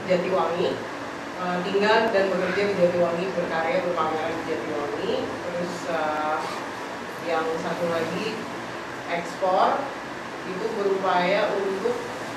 Jatiwangi, tinggal dan bekerja di Jatiwangi, berkarya berpameran di Jatiwangi. Terus yang satu lagi ekspor, itu berupaya untuk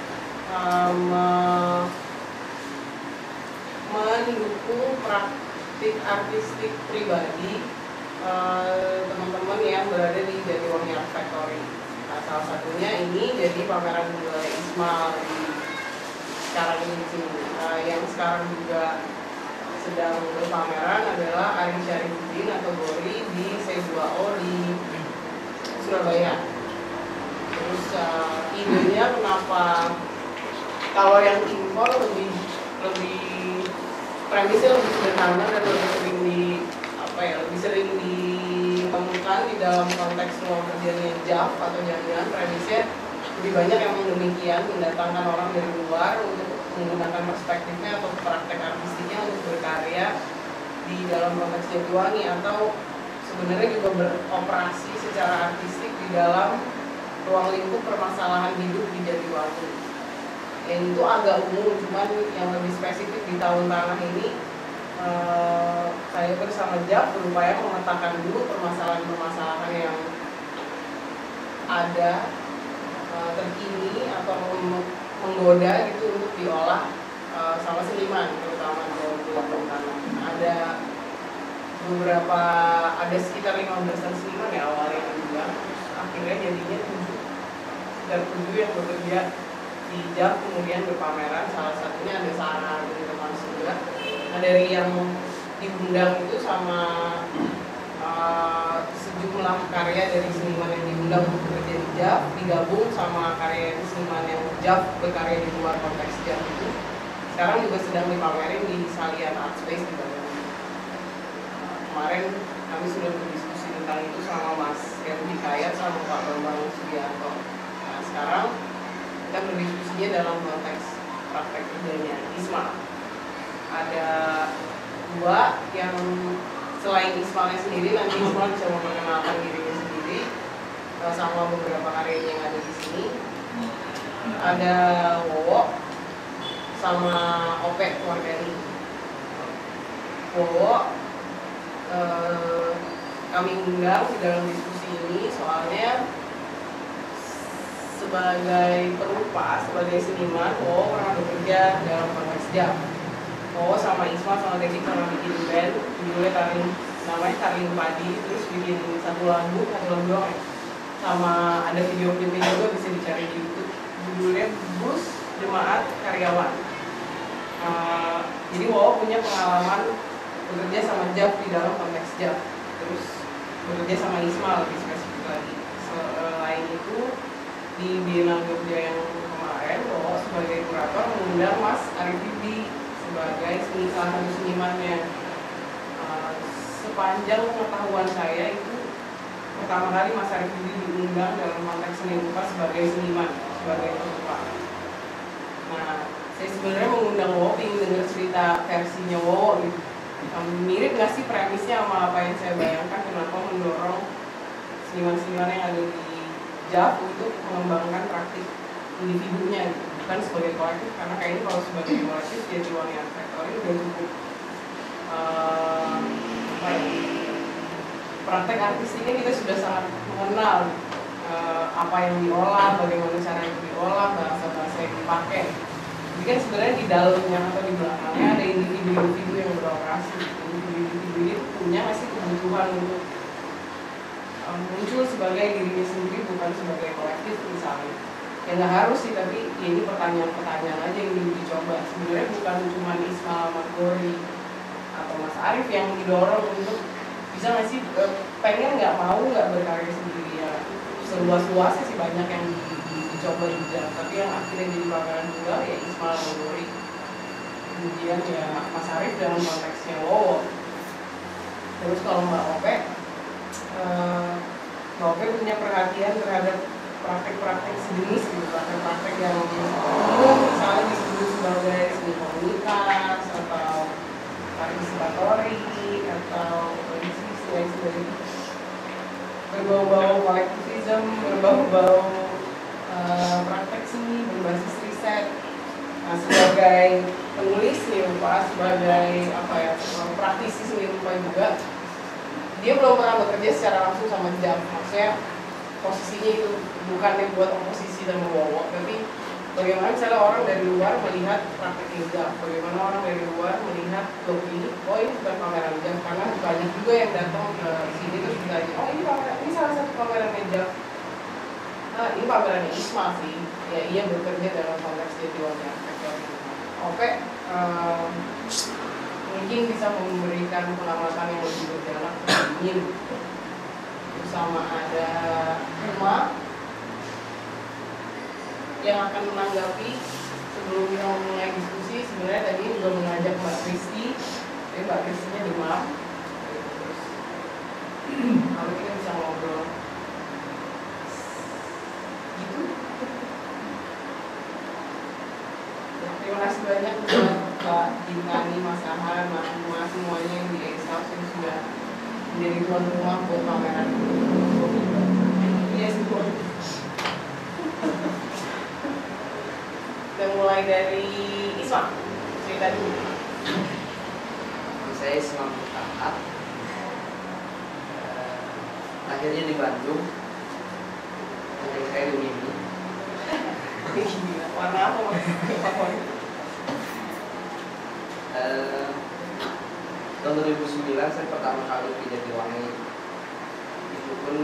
mendukung praktik artistik pribadi teman-teman yang berada di Jatiwangi Art Factory. Nah, salah satunya ini jadi pameran bunga Ismail di sekarang ini. Yang sekarang juga sedang berpameran adalah Arif Syarifuddin atau Gori di C2O di Surabaya. Terus idenya kenapa kalau yang impor lebih premisnya lebih sederhana dan lebih sering ditemukan di dalam konteks ruang kerjanya JAF atau jangan-jangan premisnya lebih banyak yang demikian, mendatangkan orang dari luar untuk menggunakan perspektifnya atau praktek artistiknya untuk berkarya di dalam konteks Jatiwangi, atau sebenarnya juga beroperasi secara artistik di dalam ruang lingkup permasalahan hidup di Jatiwangi. Yang itu agak umum, cuman yang lebih spesifik di tahun tanah ini saya bersama JAF berupaya memetakan dulu permasalahan-permasalahan yang ada terkini atau menggoda gitu untuk diolah sama seniman, terutama di tahun tanah. Ada sekitar 15 seniman ya awalnya juga, akhirnya jadinya 7 yang bekerja di JAF kemudian berpameran. Salah satunya ada Sarah dari teman juga. Nah, dari yang diundang itu sama sejumlah karya dari seniman yang diundang untuk bekerja di JAF digabung sama karya seniman yang JAF berkarya di luar konteks JAF itu sekarang juga sedang dipamerin di Salian Art Space di Bandung. Kemarin kami sudah berdiskusi tentang itu sama Mas Heru Hikayat sama Pak Bambang Sugiarto. Nah, sekarang kita berdiskusinya dalam konteks praktek kerjanya Ismail. Ada 2 yang selain Ismailnya sendiri, nanti Ismail bisa memperkenalkan dirinya sendiri sama beberapa karyanya yang ada di sini. Ada Wowo sama Ope Wardani. Wowo kami undang di dalam diskusi ini soalnya sebagai perupa, sebagai seniman, Wowo pernah bekerja dalam konteks JAF. Wowo sama Isma sama Detik pernah bikin band, judulnya namanya Karling Padi, terus bikin satu lagu doang ya. Sama ada video klipnya juga, bisa dicari di YouTube, judulnya Bus Jemaat Karyawan. Jadi Wowo punya pengalaman bekerja sama JAF di dalam konteks JAF, terus bekerja sama Isma lebih spesifik lagi. Selain itu di Biennale Jogja yang kemarin, Wowo sebagai kurator mengundang Mas Arif Bibi sebagai salah satu senimannya. Sepanjang pengetahuan saya itu pertama kali Mas Arif Bibi diundang dalam konteks seni rupa sebagai seniman, sebagai perupa. Nah, saya sebenarnya mengundang Wowo ingin dengar cerita versinya Wowo gitu. Mirip nggak sih premisnya sama apa yang saya bayangkan, kenapa mendorong seniman-seniman yang ada di JAF untuk mengembangkan praktik individunya gitu, bukan sebagai kolektif, karena kayaknya kalau sebagai kolektif Jatiwangi Art Factory udah cukup praktek artistiknya kita sudah sangat mengenal apa yang diolah, bagaimana cara yang diolah, bahasa-bahasa yang dipakai. Jadi kan sebenarnya di dalamnya atau di belakangnya ada individu-individu yang beroperasi. Individu-individu ini punya masih kebutuhan untuk muncul sebagai dirinya sendiri, bukan sebagai kolektif misalnya. Ya nggak harus sih, tapi ya ini pertanyaan-pertanyaan aja yang dicoba. Sebenarnya bukan cuma Ismail Magori atau Mas Arif yang didorong untuk bisa nggak sih pengen nggak berkarya sendiri ya. Seluas-luasnya sih banyak yang dicoba juga, tapi yang akhirnya jadi bakalan tunggal ya Ismail Magori. Kemudian ya Mas Arif dalam konteksnya Wowo. Terus kalau Mbak Ope punya perhatian terhadap praktek-praktek sejenis gitu, praktek-praktek yang misalnya disebut sebagai seni komunitas atau partisipatory atau istilah-istilah berbau-bau kolektivisme, berbau-bau praktek seni berbasis riset. Nah, sebagai penulis seni rupa, sebagai apa ya, praktisi seni rupa juga, dia belum pernah bekerja secara langsung sama jam. Maksudnya posisinya itu bukannya buat oposisi sama Wowo, tapi bagaimana misalnya orang dari luar melihat praktek jam, bagaimana orang dari luar melihat blog ini, oh ini bukan pameran jam, karena banyak juga yang datang ke sini terus ditanya, oh ini pameran, ini salah satu pameran jam. Nah, ini pamerannya Isma sih, ya ia bekerja dalam konteks Jatiwangi Arsitektur. Oke, mungkin bisa memberikan pengamatan yang lebih berjalan ingin bersama ada Uma yang akan menanggapi. Sebelum kita memulai diskusi, sebenarnya tadi juga mengajak Mbak Kristi, tapi Mbak Kristinya demam, lalu kita bisa ngobrol gitu. Terima kasih banyak buat Mbak Bintani, Mas Ahan, Mas Uma, semuanya yang di Exhaust yang sudah menjadi tuan rumah buat pameran. Yes, betul. Kita mulai dari Isma, cerita dulu. Saya Isma Mutahat, lahirnya di Bandung, dari saya di Unimi. Warna apa Mas? Tahun 2009 saya pertama kali ke Jatiwangi. Itu pun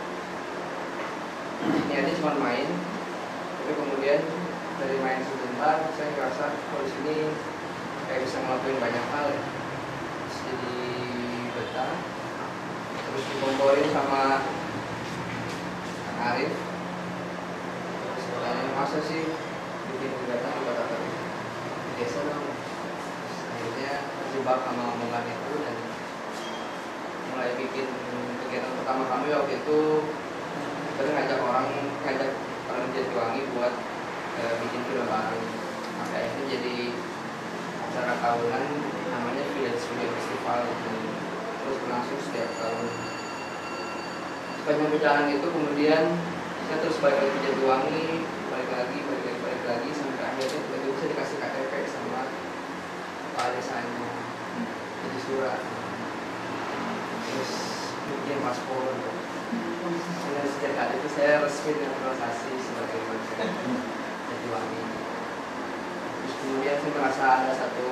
niatnya cuma main, tapi kemudian dari main sebentar saya ngerasa kalau di sini kayak bisa ngelakuin banyak hal ya. Terus jadi betah, terus dikomporin sama Kang Arif. Terus katanya masa sih bikin kegiatan buat apa gitu, di desa dong. Terus akhirnya terjebak sama omongan itu dan mulai bikin kegiatan pertama kami waktu itu kita ngajak orang Jatiwangi buat bikin film bareng. Maka ini jadi acara tahunan namanya Village Film Festival gitu. Terus berlangsung setiap tahun. Sepanjang perjalanan itu kemudian saya terus balik lagi ke Jatiwangi, balik lagi sampai akhirnya tiba-tiba bisa dikasih KTP sama kepala desanya, jadi surat, terus bikin paspor. Dan sejak saat itu saya resmi naturalisasi sebagai warga Jatiwangi. Terus kemudian saya merasa ada satu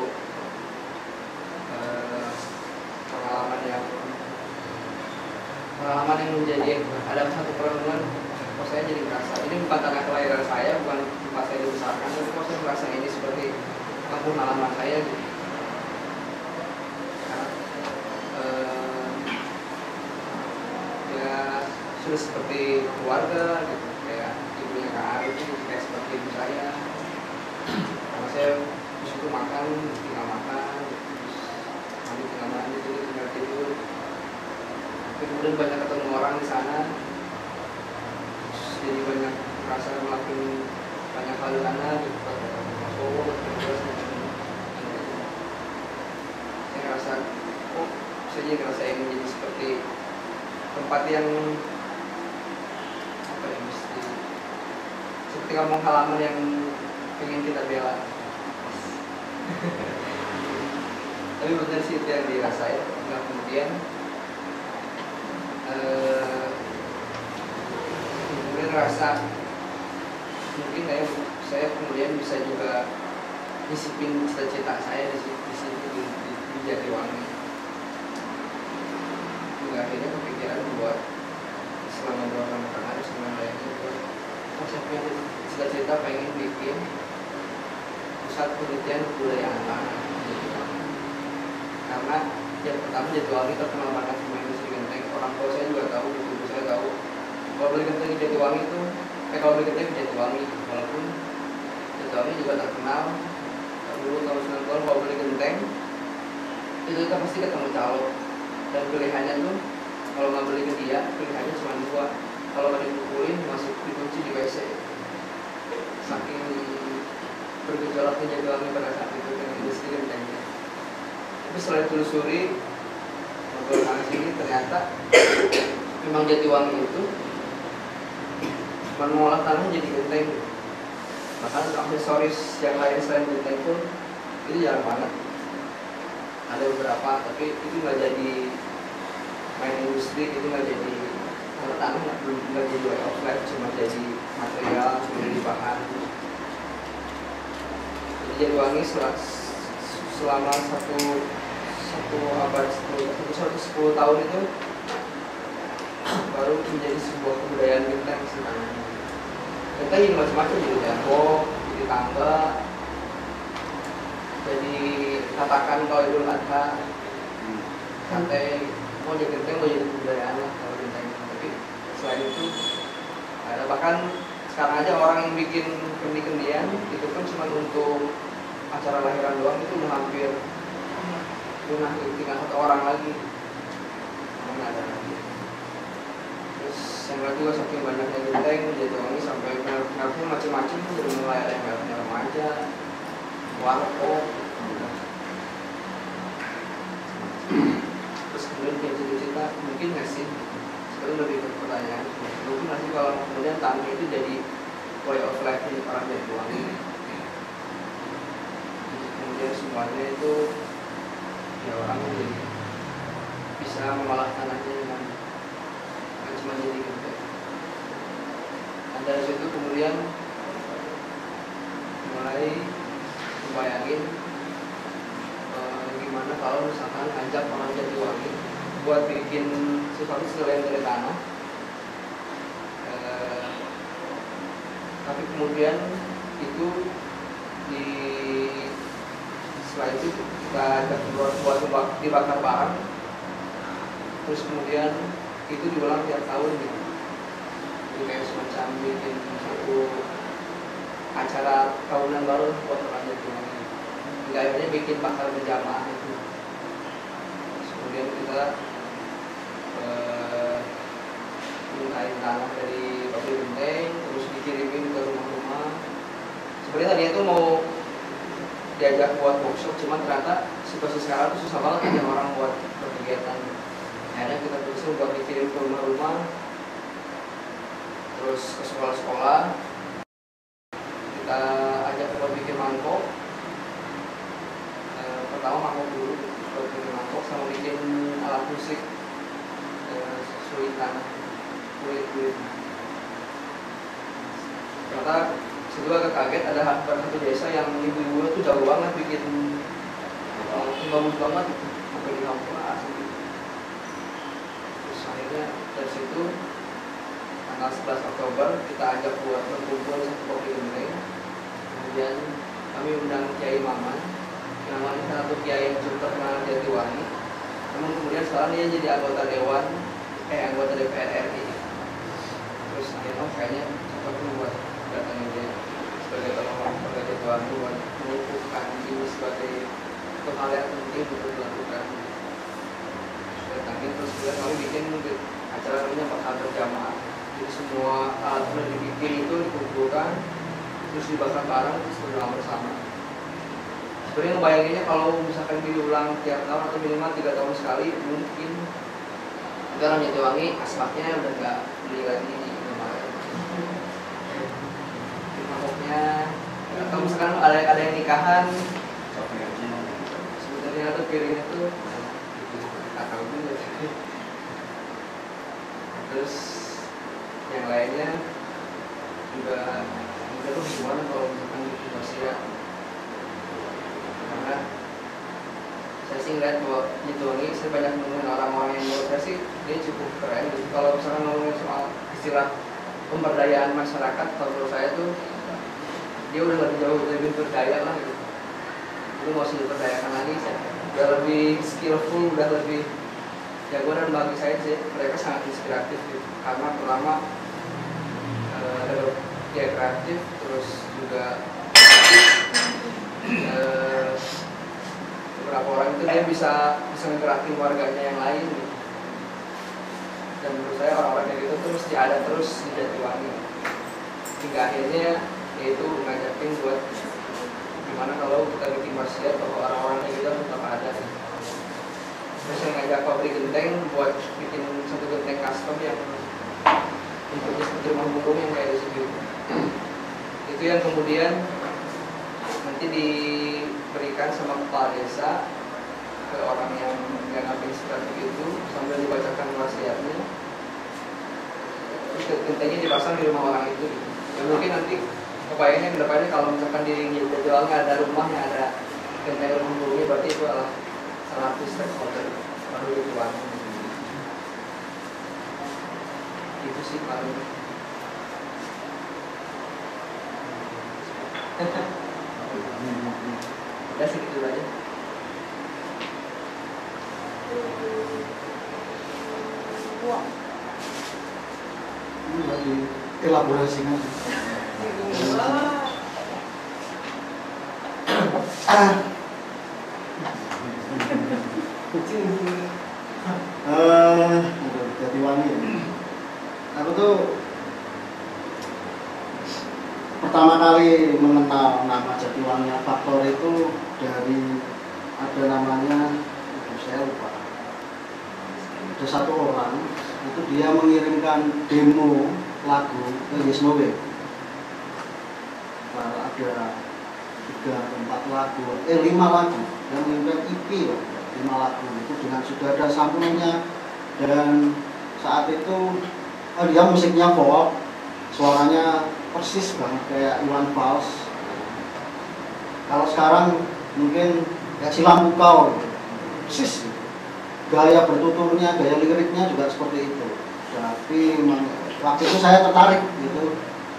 pengalaman yang menjadi ada satu perenungan. Kok saya jadi merasa ini bukan tanah kelahiran saya, bukan tempat saya dibesarkan, tapi kok saya merasa ini seperti kampung halaman saya gitu. Ya sudah seperti keluarga gitu, kayak ibunya Kak Arif itu kayak seperti ibu saya. Karena saya di situ makan, tinggal makan, mandi tinggal mandi, tinggal tidur. Kemudian banyak ketemu orang di sana, jadi banyak merasa melakukan banyak hal di sana gitu. Saya ngerasa, oh saya jadi ngerasa ini jadi seperti tempat yang apa ya, mesti seperti kampung halaman yang ingin kita bela. Tapi benar sih itu yang dirasain. Nah kemudian ngerasa mungkin saya kemudian bisa juga disipin cita-cita saya di Jatiwangi. Juga akhirnya kepikiran buat selama beberapa tahun sama lainnya buat saya punya cita-cita pengen bikin pusat penelitian kebudayaan tanah. Karena yang pertama Jatiwangi terkenal banget sama industri genteng. Orang tua saya juga tahu, ibu saya tahu. Kalau beli genteng di Jatiwangi itu, kalau beli genteng di Jatiwangi, walaupun Jatiwangi juga terkenal. Dulu tahun 90 kalau beli genteng, itu kita pasti ketemu calo. Dan pilihannya tuh, kalau nggak beli ke dia, pilihannya cuma dua. Kalau nggak dipukulin, masuk dikunci di WC. Saking bergejolaknya Jatiwangi pada saat itu dengan industri gentengnya. Tapi setelah ditelusuri, ngobrol sana sini, ternyata memang Jatiwangi itu mengolah tanah jadi genteng. Bahkan untuk aksesoris yang lain selain genteng pun itu jarang banget. Ada beberapa, tapi itu nggak jadi main industri, itu nggak jadi tanah, nggak jadi way of life, cuma jadi material, cuma jadi bahan. Jadi Jatiwangi selama satu abad, 110 tahun itu baru menjadi sebuah kebudayaan genteng sebenarnya. Genteng jadi macam-macam, jadi tembok, jadi tangga, jadi katakan kalau Idul Adha, santai, mau jadi genteng, mau jadi kebudayaan lah kalau genteng. Tapi selain itu ada, bahkan sekarang aja orang yang bikin kendi-kendian itu pun cuma untuk acara lahiran doang, itu udah hampir punah, tinggal satu orang lagi, nggak ada lagi. Terus yang lain juga saking banyaknya genteng Jatiwangi sampai mereknya macam-macam, dari mulai ada yang mereknya remaja, warkop, terus kemudian punya cita-cita mungkin nggak sih, sekarang lebih ke pertanyaan mungkin nggak sih kalau kemudian tanah itu jadi way of life nya orang Jatiwangi, kemudian semuanya itu ya orang jadi bisa mengolah tanahnya dengan cuma jadi genteng. Dan dari situ kemudian mulai membayangin gimana kalau misalkan ngajak orang Jatiwangi buat bikin sesuatu selain dari tanah, tapi kemudian itu setelah itu kita ajak buat dibakar bareng, terus kemudian itu diulang tiap tahun gitu. Jadi kayak semacam bikin satu acara tahunan baru buat orang Jatiwangi. Hingga akhirnya bikin bakar berjamaah itu. Terus kemudian kita mintain tanah dari pabrik genteng, terus dikirimin ke rumah-rumah. Sebenarnya tadinya itu mau diajak buat workshop, cuman ternyata situasi sekarang tuh susah banget ada orang buat berkegiatan. Akhirnya kita berusaha buat dikirim ke rumah-rumah, terus ke sekolah-sekolah. Kita ajak buat bikin mangkok. Pertama mangkok dulu, buat bikin mangkok sama bikin alat musik, suitan, kulit. Ternyata situ agak kaget, ada satu desa yang ibu-ibu tuh jago banget bikin, bagus banget gitu, sampai di kampung asli. Terus akhirnya dari situ tanggal 11 Oktober kita ajak buat berkumpul satu kopi genteng. Kemudian kami undang Kiai Maman. Kiai Maman ini satu kiai yang cukup terkenal di Jatiwangi. Namun kemudian sekarang dia jadi anggota DPR RI. Terus akhirnya kayaknya cocok buat datangin dia sebagai tolong warga Jatiwangi buat mengukuhkan ini sebagai satu hal yang penting untuk dilakukan. Datangin, terus kemudian kami bikin acara namanya bakar berjamaah. Jadi semua alat yang dibikin itu dikumpulkan, terus dibakar bareng, terus berdoa bersama. Sebenarnya ngebayanginnya kalau misalkan diulang tiap tahun atau minimal 3 tahun sekali, mungkin orang Jatiwangi asbaknya udah nggak beli lagi di kemarin. Mangkoknya, atau misalkan ada yang nikahan, sebenarnya tuh piringnya tuh nggak tahu juga. Terus yang lainnya juga tuh gimana kalau misalkan di Asia, karena saya sih ngeliat bahwa Jatiwangi saya banyak nemuin orang-orang yang menurut saya sih dia cukup keren gitu. Kalau misalkan ngomongin soal istilah pemberdayaan masyarakat, kalau menurut saya tuh dia udah lebih jauh, lebih berdaya lah gitu. Itu mau usah diperdayakan lagi, udah lebih skillful, udah lebih jago. Dan bagi saya sih mereka sangat inspiratif gitu. Karena pertama dia kreatif, terus juga beberapa orang itu dia bisa ngegerakin warganya yang lain gitu. Dan menurut saya orang-orang kayak gitu tuh mesti ada terus di Jatiwangi. Hingga akhirnya yaitu ngajakin buat gimana kalau kita bikin maksiat bahwa orang-orang kayak gitu tetap ada. Terus yang ngajak pabrik genteng buat bikin satu genteng custom yang bentuknya seperti rumah burung yang kayak di sini. Itu yang kemudian nanti diberikan sama kepala desa ke orang yang administratif itu sambil dibacakan wasiatnya. Terus gentengnya dipasang di rumah orang itu. Ya mungkin nanti kebayangnya ke depannya kalau misalkan di Jatiwangi ada rumahnya, ada genteng rumah burungnya, berarti itu adalah salah satu stakeholder baru Jatiwangi. Itu sih paling. Udah segitu aja. Ini lagi elaborasikan. Jatiwangi. Aku tuh pertama kali mengenal nama Jatiwangi Faktor itu dari ada namanya, saya lupa. Ada satu orang itu dia mengirimkan demo lagu ke Yesnowe. Ada 3-4 lagu, 5 lagu, yang mengirimkan EP loh, 5 lagu itu dengan sudah ada sampulnya. Dan saat itu dia musiknya folk, suaranya persis banget kayak Iwan Fals. Kalau sekarang mungkin kayak Silam Pukau, persis. Gaya bertuturnya, gaya liriknya juga seperti itu. Tapi waktu itu saya tertarik gitu.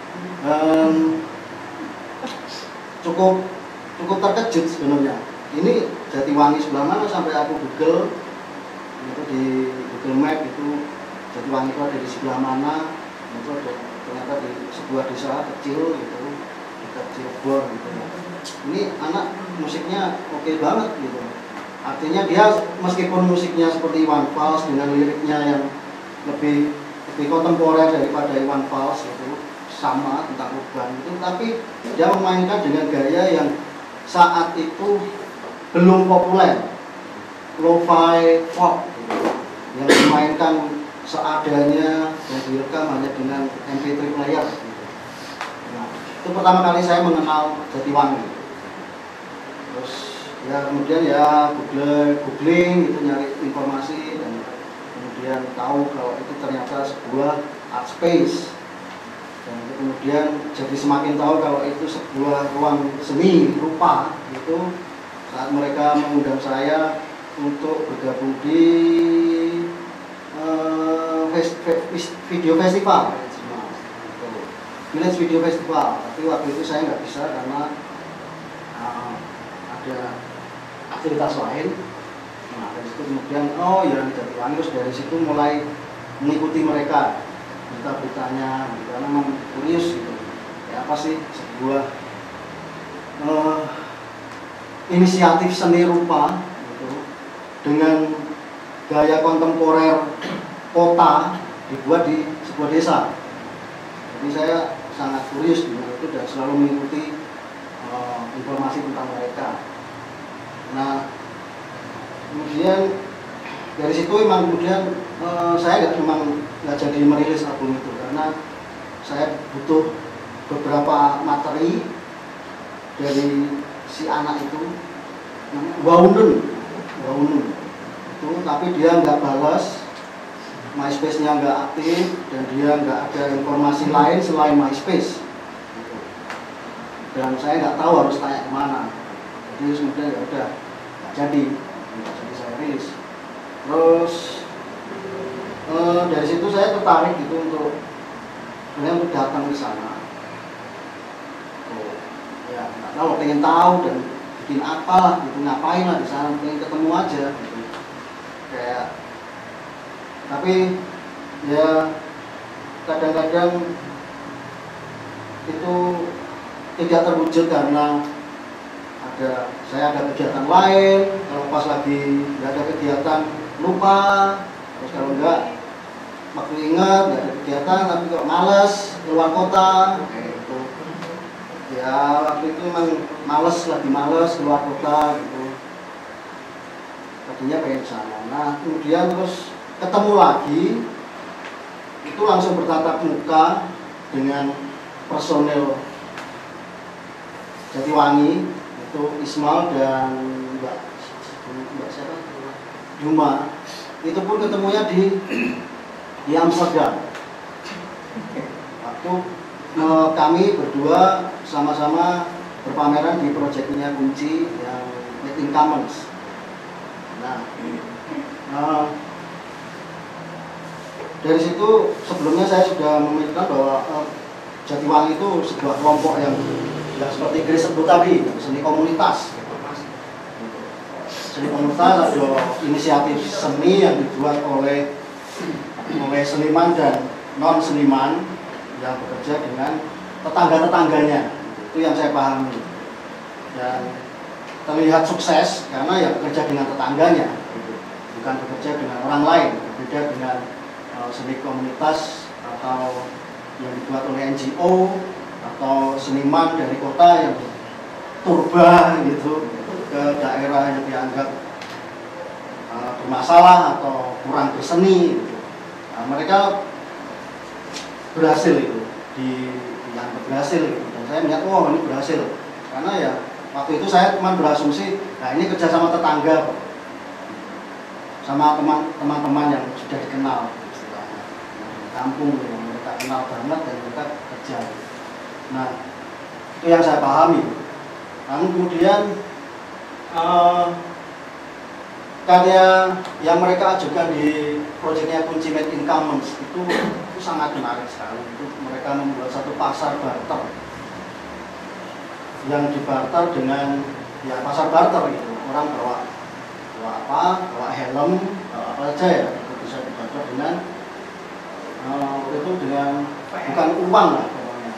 Cukup terkejut sebenarnya. Ini Jatiwangi sebelah mana, sampai aku Google itu di Google Map itu Jatiwangi itu ada di sebelah mana. Itu ada ternyata di sebuah desa kecil gitu, dekat Cirebon gitu. Ini anak musiknya oke banget gitu. Artinya dia meskipun musiknya seperti Iwan Fals dengan liriknya yang lebih kontemporer daripada Iwan Fals itu, sama tentang urban itu, tapi dia memainkan dengan gaya yang saat itu belum populer, lo-fi pop gitu, yang dimainkan seadanya dan direkam hanya dengan MP3 player gitu. Nah, itu pertama kali saya mengenal Jatiwangi. Terus ya kemudian ya googling itu, nyari informasi, dan kemudian tahu kalau itu ternyata sebuah art space, dan kemudian jadi semakin tahu kalau itu sebuah ruang seni rupa itu saat mereka mengundang saya untuk bergabung di video festival, Village Video Festival. Tapi waktu itu saya nggak bisa karena ada aktivitas lain. Nah, dari situ kemudian ya di Jatiwangi, terus dari situ mulai mengikuti mereka berita-beritanya gitu, karena memang kurius gitu. Ya apa sih sebuah inisiatif seni rupa gitu, dengan gaya kontemporer kota dibuat di sebuah desa. Jadi saya sangat kurius dengan itu dan selalu mengikuti informasi tentang mereka. Nah, kemudian dari situ memang kemudian saya nggak jadi merilis album itu karena saya butuh beberapa materi dari si anak itu, Waunen itu, tapi dia nggak balas, MySpace-nya nggak aktif, dan dia nggak ada informasi lain selain MySpace. Dan saya nggak tahu harus tanya kemana. Jadi kemudian ya udah nggak jadi saya rilis. Terus dari situ saya tertarik gitu untuk datang ke sana. Ya nggak tahu, pengen tahu dan bikin apa gitu, ngapain lah di sana, pengen ketemu aja gitu. Kayak tapi ya kadang-kadang itu tidak terwujud karena saya ada kegiatan lain. Kalau pas lagi nggak ada kegiatan lupa, terus kalau enggak waktu ingat nggak ada kegiatan tapi kok males keluar kota gitu. Ya waktu itu memang lagi males keluar kota gitu, tadinya pengen ke sana. Nah kemudian terus ketemu lagi, itu langsung bertatap muka dengan personel Jatiwangi itu Ismail dan Mbak siapa? Yuma. Itu pun ketemunya di Amsterdam. Waktu kami berdua sama-sama berpameran di proyeknya Kunci yang Made in Commons. Nah, dari situ sebelumnya saya sudah memikirkan bahwa Jatiwangi itu sebuah kelompok yang seperti Grace sebut tadi, seni komunitas. Seni komunitas ada inisiatif seni yang dibuat oleh seniman dan non seniman yang bekerja dengan tetangga-tetangganya. Itu yang saya pahami. Dan terlihat sukses karena ya bekerja dengan tetangganya, bukan bekerja dengan orang lain. Berbeda dengan seni komunitas atau yang dibuat oleh NGO atau seniman dari kota yang turba gitu ke daerah yang dianggap bermasalah atau kurang berseni gitu. Nah, mereka berhasil itu dianggap berhasil gitu. Dan saya melihat ini berhasil karena ya waktu itu saya cuma berasumsi ini kerja sama tetangga kok, sama teman-teman yang sudah dikenal istilahnya di kampung yang mereka kenal banget dan mereka kerja. Nah, itu yang saya pahami. Lalu kemudian karya yang mereka ajukan di proyeknya Kunci Made in Commons itu sangat menarik sekali. Itu mereka membuat satu pasar barter yang dibarter dengan pasar barter gitu. Orang bawa helm, bawa apa aja ya, itu bisa dibarter dengan itu dengan bukan uang lah pokoknya.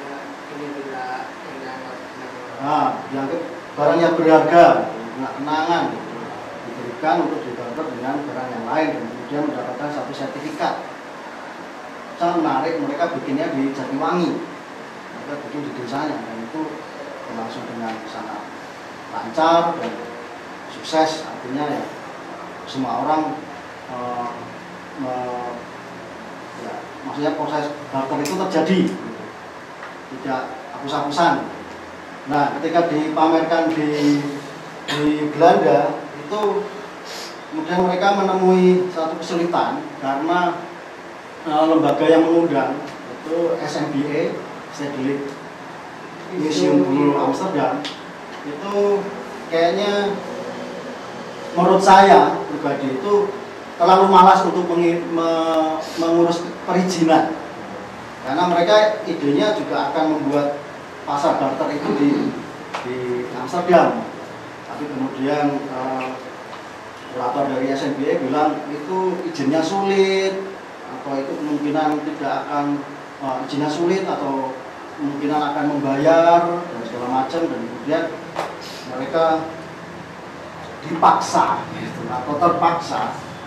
Dianggap barang yang berharga, kenangan gitu, diberikan untuk dibarter dengan barang yang lain dan kemudian mendapatkan satu sertifikat. Sangat menarik, mereka bikinnya di Jatiwangi, mereka bikin di desanya dan itu berlangsung dengan sangat lancar dan sukses. Artinya ya semua orang maksudnya proses barter itu terjadi, tidak hapus-hapusan. Nah, ketika dipamerkan di Belanda itu kemudian mereka menemui satu kesulitan karena lembaga yang mengundang itu SMBA, Stedelijk Museum Bureau Amsterdam, itu kayaknya menurut saya pribadi itu terlalu malas untuk mengurus perizinan, karena mereka idenya juga akan membuat pasar barter itu di Amsterdam. Tapi kemudian kurator dari SMBA bilang itu izinnya sulit, atau itu kemungkinan tidak akan izinnya sulit atau kemungkinan akan membayar dan segala macam, dan kemudian mereka dipaksa atau terpaksa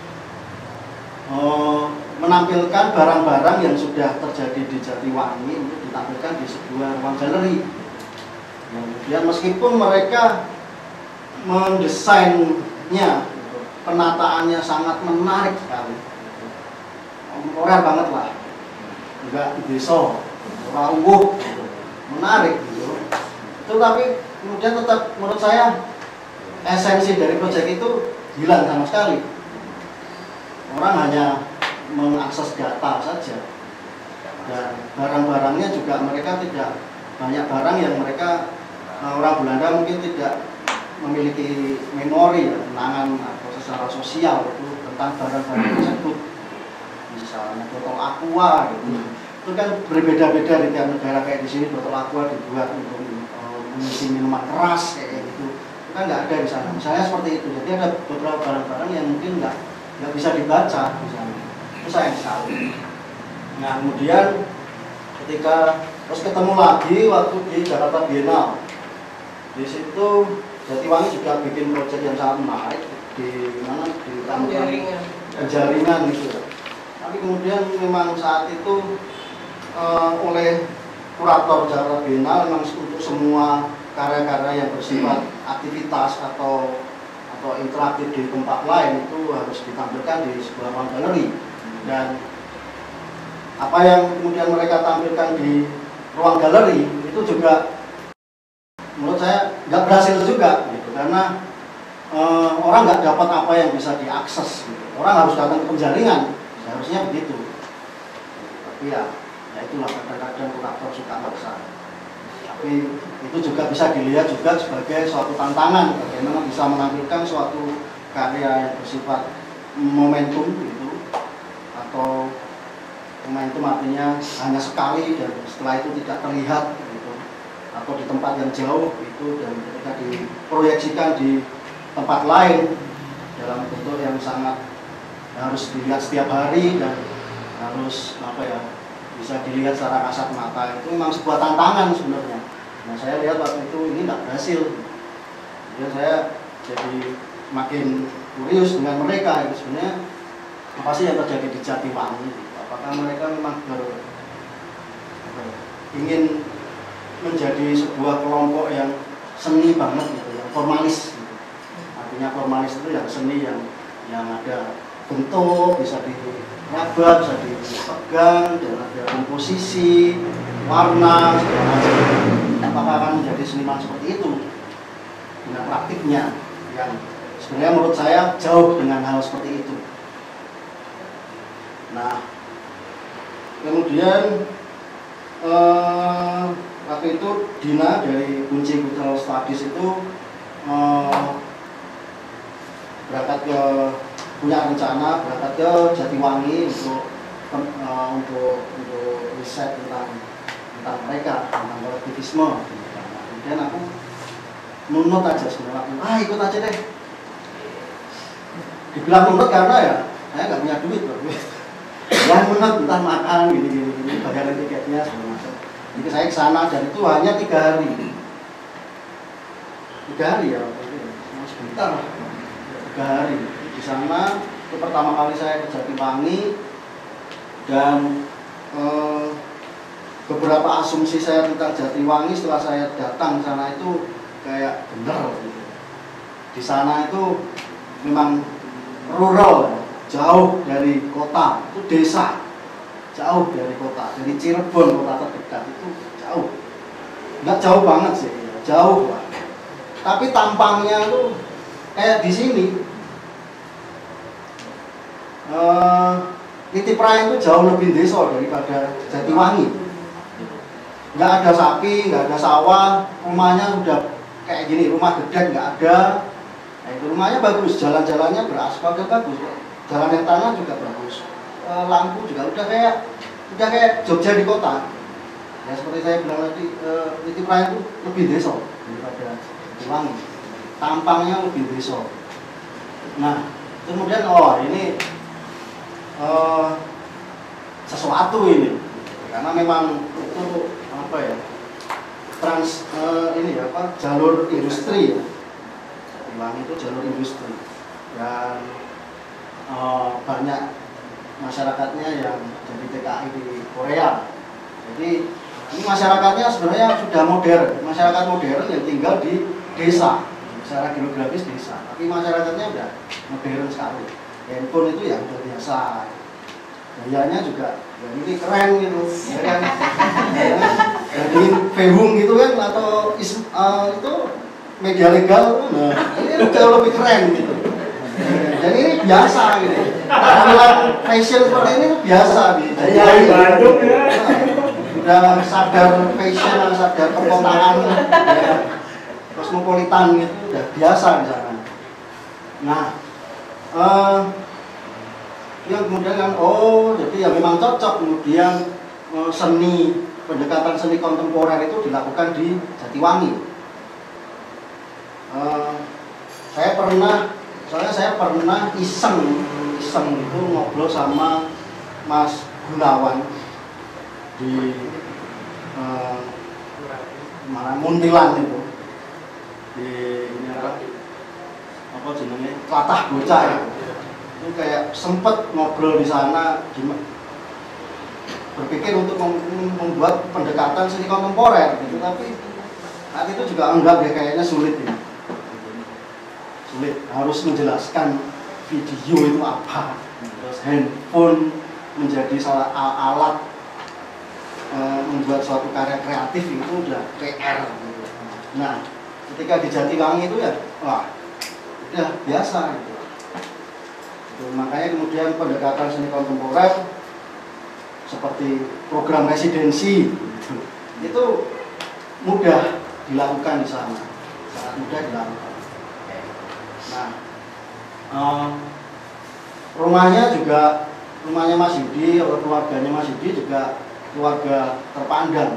menampilkan barang-barang yang sudah terjadi di Jatiwangi untuk ditampilkan di sebuah ruang galeri. Kemudian meskipun mereka mendesainnya, penataannya sangat menarik sekali, kontemporer banget lah, enggak desa, rawuh, menarik gitu. Itu tapi kemudian tetap menurut saya esensi dari proyek itu hilang sama sekali. Orang hanya mengakses data saja, dan barang-barangnya juga mereka tidak banyak barang yang mereka orang Belanda mungkin tidak memiliki memori ya, kenangan atau secara sosial itu tentang barang-barang tersebut. Misalnya botol aqua gitu, itu kan berbeda-beda di tiap negara. Kayak di sini botol aqua dibuat untuk mengisi minuman keras kayak gitu, itu kan nggak ada di sana. Misalnya seperti itu. Jadi ada beberapa barang-barang yang mungkin nggak bisa dibaca misalnya. Itu sayang sekali. Nah, kemudian ketika terus ketemu lagi waktu di Jakarta Biennale, di situ Jatiwangi juga bikin proyek yang sangat menarik di mana di jaringan gitu. Tapi kemudian memang saat itu oleh kurator Jakarta Biennale memang untuk semua karya-karya yang bersifat aktivitas atau interaktif di tempat lain itu harus ditampilkan di sebuah ruang galeri, dan apa yang kemudian mereka tampilkan di ruang galeri itu juga menurut saya nggak berhasil juga gitu, karena orang nggak dapat apa yang bisa diakses gitu. Orang harus datang ke penjaringan, seharusnya begitu. Tapi ya itulah kadang-kadang kurator suka maksa. Tapi itu juga bisa dilihat juga sebagai suatu tantangan, bagaimana bisa menampilkan suatu karya yang bersifat momentum gitu, atau momentum artinya hanya sekali dan setelah itu tidak terlihat gitu, atau di tempat yang jauh itu, dan ketika diproyeksikan di tempat lain dalam bentuk yang sangat harus dilihat setiap hari dan harus bisa dilihat secara kasat mata, itu memang sebuah tantangan sebenarnya. Nah, saya lihat waktu itu ini tidak berhasil. Jadi saya jadi makin kurius dengan mereka. Itu sebenarnya apa sih yang terjadi di Jatiwangi? Apakah mereka memang ingin menjadi sebuah kelompok yang seni banget gitu, yang formalis gitu. Artinya formalis itu yang seni yang ada bentuk, bisa diraba, bisa dipegang, dan ada komposisi, warna, segala macam. Apakah akan menjadi seniman seperti itu dengan praktiknya yang sebenarnya menurut saya jauh dengan hal seperti itu. Nah, kemudian waktu itu Dina dari Kunci Cultural Studies itu berangkat ke punya rencana berangkat ke Jatiwangi untuk riset tentang mereka, tentang kolektivisme. Kemudian aku nunut aja sebenarnya, ikut aja deh. Dibilang nunut karena ya saya nggak punya duit loh. Ya nunut, entah makan gini, bayarin tiketnya segala macam. Jadi saya ke sana dan itu hanya 3 hari. 3 hari ya, sebentar lah. 3 hari di sana. Itu pertama kali saya ke Jatiwangi, dan beberapa asumsi saya tentang Jatiwangi setelah saya datang ke sana itu kayak benar gitu. Di sana itu memang rural, jauh dari kota, itu desa, jauh dari kota, dari Cirebon kota terdekat itu jauh, nggak jauh banget sih, jauh lah. Tapi tampangnya tuh kayak di sini. Nitiprayan itu jauh lebih desa daripada Jatiwangi. Nggak ada sapi, nggak ada sawah, rumahnya udah kayak gini, rumah gedek nggak ada. Nah, itu rumahnya bagus, jalan-jalannya beraspal juga bagus, jalan yang tanah juga bagus, lampu juga udah kayak Jogja di kota. Ya seperti saya bilang tadi, Nitiprayan itu lebih desa daripada Jatiwangi, tampangnya lebih desa. Nah, kemudian ini sesuatu ini, karena memang itu jalur industri ya. Jatiwangi itu jalur industri dan banyak masyarakatnya yang jadi TKI di Korea. Jadi ini masyarakatnya sebenarnya sudah modern, masyarakat modern yang tinggal di desa, secara geografis desa, tapi masyarakatnya udah modern sekali. Handphone itu ya udah biasa, gayanya juga ya ini keren gitu, ya kan? Jadi Fehung gitu kan, atau itu media legal, nah ini jauh lebih keren gitu. Dan ini biasa gitu. Tampilan fashion seperti ini biasa di Bandung ya. Udah sadar fashion, sadar perkotaan, ya, kosmopolitan gitu, udah biasa di sana. Nah, yang kemudian kan, jadi ya memang cocok kemudian pendekatan seni kontemporer itu dilakukan di Jatiwangi. Saya pernah iseng itu ngobrol sama Mas Gunawan di Muntilan itu, di apa jenenge, Tlatah Bocah ya. Itu kayak sempet ngobrol di sana, berpikir untuk membuat pendekatan seni kontemporer gitu, tapi saat itu juga enggak deh, kayaknya sulit ini. Sulit, harus menjelaskan video itu apa, terus handphone menjadi salah alat membuat suatu karya kreatif itu udah PR gitu. Nah, ketika di Jatiwangi itu ya, wah, udah biasa gitu. Makanya kemudian pendekatan seni kontemporer seperti program residensi gitu, itu mudah dilakukan di sana, sangat mudah dilakukan. Nah, rumahnya Mas Yudi atau keluarganya Mas Yudi juga keluarga terpandang,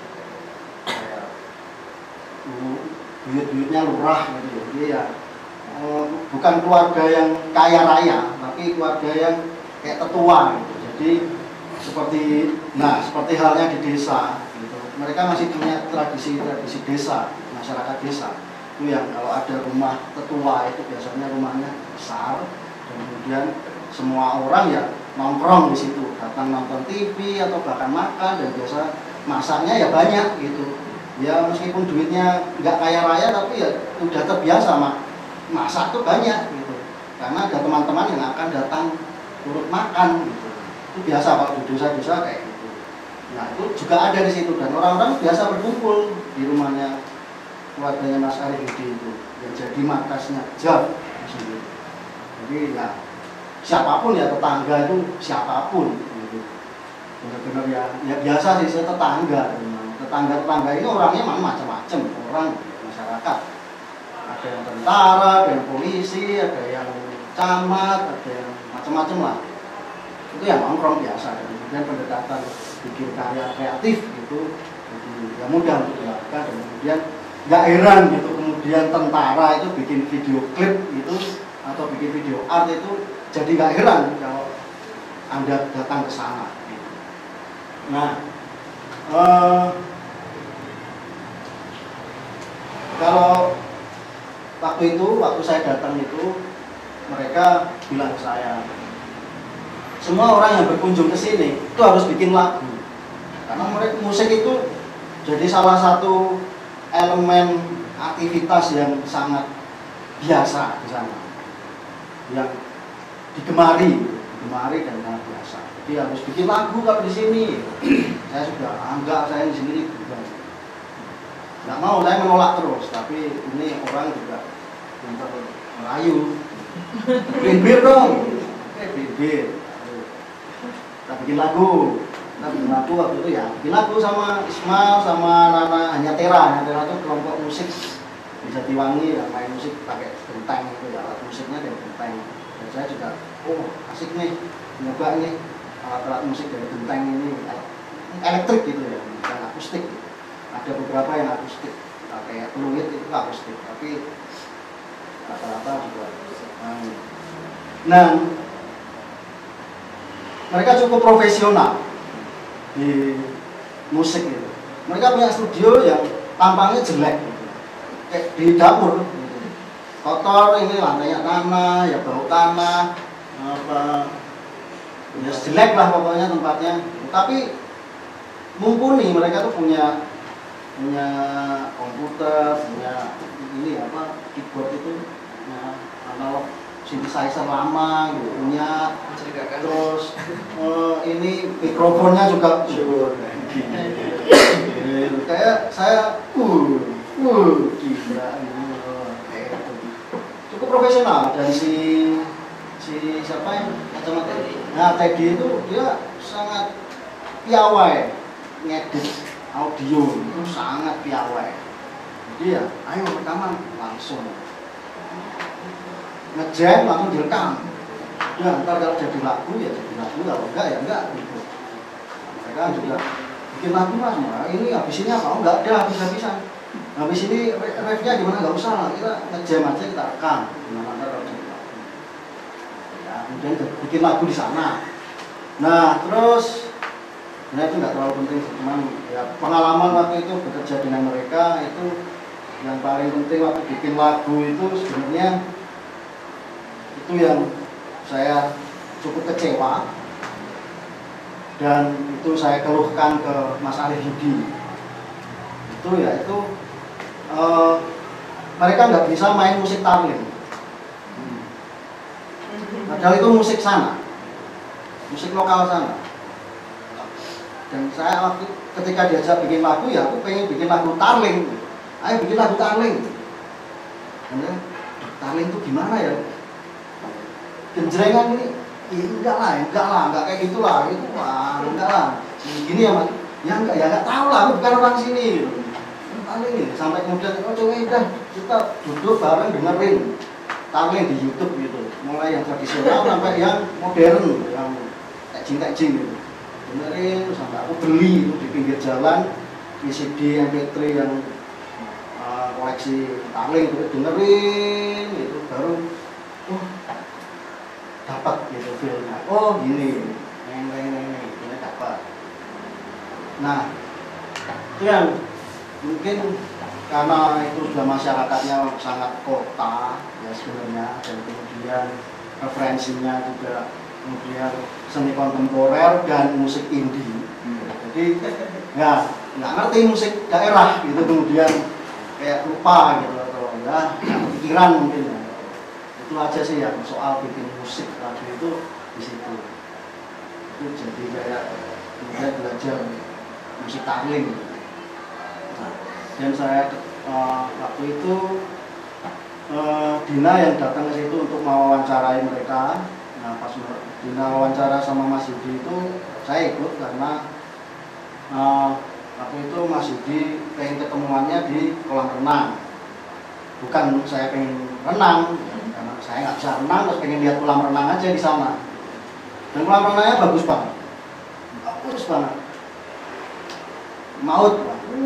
duit-duitnya lurah gitu. Jadi ya bukan keluarga yang kaya raya, tapi keluarga yang kayak tetua gitu. Jadi seperti halnya di desa gitu. Mereka masih punya tradisi desa, masyarakat desa. Itu yang kalau ada rumah tetua itu biasanya rumahnya besar dan kemudian semua orang ya nongkrong di situ, datang nonton TV atau bahkan makan, dan biasa masaknya ya banyak gitu. Ya meskipun duitnya nggak kaya raya tapi ya udah terbiasa masak tuh banyak gitu. Karena ada teman-teman yang akan datang turut makan gitu. Itu biasa kalau di desa-desa kayak gitu. Nah itu juga ada di situ, dan orang-orang biasa berkumpul di rumahnya keluarganya Mas Arif Yudi itu, yang jadi markasnya JAF. Jadi ya siapapun ya, tetangga itu siapapun gitu. Benar-benar ya biasa sih, saya tetangga ini orangnya macam-macam orang masyarakat. Ada yang tentara, ada yang polisi, ada yang camat, ada yang macam-macam lah. Itu yang nongkrong biasa. Dan kemudian pendekatan bikin karya kreatif gitu, jadi ya mudah untuk dilakukan. Dan kemudian nggak heran gitu, kemudian tentara itu bikin video klip gitu atau bikin video art itu, jadi nggak heran kalau Anda datang ke sana gitu. Nah, kalau waktu saya datang itu, mereka bilang ke saya, semua orang yang berkunjung ke sini itu harus bikin lagu, karena mereka musik itu jadi salah satu elemen aktivitas yang sangat biasa di sana, yang digemari dan sangat biasa. Jadi harus bikin lagu kalau di sini. Saya sudah anggap saya di sini juga nggak mau, saya menolak terus. Tapi ini orang juga pintar Melayu, bir dong, bir. Kita bikin lagu waktu itu ya, bikin lagu sama Ismail sama Nana Hanya Tera itu kelompok musik di Jatiwangi yang main musik pakai genteng itu ya, alat musiknya dari genteng. Dan saya juga, asik nih, nyoba nih alat musik dari genteng ini, elektrik gitu ya, bukan akustik gitu. Ada beberapa yang akustik, kayak peluit itu akustik, tapi rata-rata juga. Nah, mereka cukup profesional di musik itu. Mereka punya studio yang tampangnya jelek gitu, kayak di dapur gitu. Kotor, ini lantainya tanah, ya bau tanah, ya jelek lah pokoknya tempatnya. Tapi mumpuni, mereka tuh punya komputer, punya keyboard itu, analog synthesizer lama gitu, punya. Terus ini mikrofonnya juga kayak saya gila ini, cukup profesional. Dan si siapa yang kacamata, nah Teddy itu dia sangat piawai ngedit audio, itu sangat piawai. Jadi ya ayo rekaman langsung, ngejam langsung direkam. Ya ntar kalau jadi lagu ya jadi lagu, kalau enggak ya enggak gitu. Mereka juga bikin lagu Mas, ini habis ini apa? Enggak ada habis-habisan. Habis ini refnya gimana, enggak usah, kita ngejam aja, kita rekam. Gimana ntar kalau jadi lagu. Ya kemudian bikin lagu di sana. Nah terus, itu enggak terlalu penting, cuman ya pengalaman waktu itu bekerja dengan mereka itu yang paling penting. Waktu bikin lagu itu sebenarnya itu yang saya cukup kecewa, dan itu saya keluhkan ke Mas Arif Yudi. Itu mereka nggak bisa main musik tarling, padahal itu musik sana, musik lokal sana. Dan saya waktu ketika diajak bikin lagu, ya aku pengen bikin lagu tarling. ayo bikin lagu Tarling. Karena Tarling itu gimana ya? Genjrengan ini, ya enggak kayak gitulah, itu enggak lah. Gini ya mas, ya enggak tahu lah, aku bukan orang sini. Gitu. Tarling ini sampai kemudian, oh coba udah kita duduk bareng dengerin Tarling di YouTube gitu, mulai yang tradisional sampai yang modern, yang tekjing gitu. Dengerin sampai aku beli itu di pinggir jalan, VCD MP3 yang koleksi Tarling itu dengerin itu baru dapat gitu filmnya. Oh gini, ini dapat. Nah itu yang mungkin karena itu sudah masyarakatnya sangat kota ya sebenarnya, dan kemudian referensinya juga kemudian seni kontemporer dan musik indie. Jadi ya nggak ngerti musik daerah gitu, kemudian kayak lupa gitu atau ya pikiran mungkin ya. Itu aja sih ya soal bikin musik lagu itu di situ. Itu jadi kayak kemudian belajar musik Tarling. Nah, dan saya waktu itu Dina yang datang ke situ untuk mewawancarai mereka. Nah pas Dina wawancara sama Mas Yudi itu saya ikut karena waktu itu Mas Yudi pengen ketemuannya di kolam renang. Bukan saya pengen renang, karena saya nggak bisa renang, terus pengen lihat kolam renang aja di sana. Dan kolam renangnya bagus banget, maut,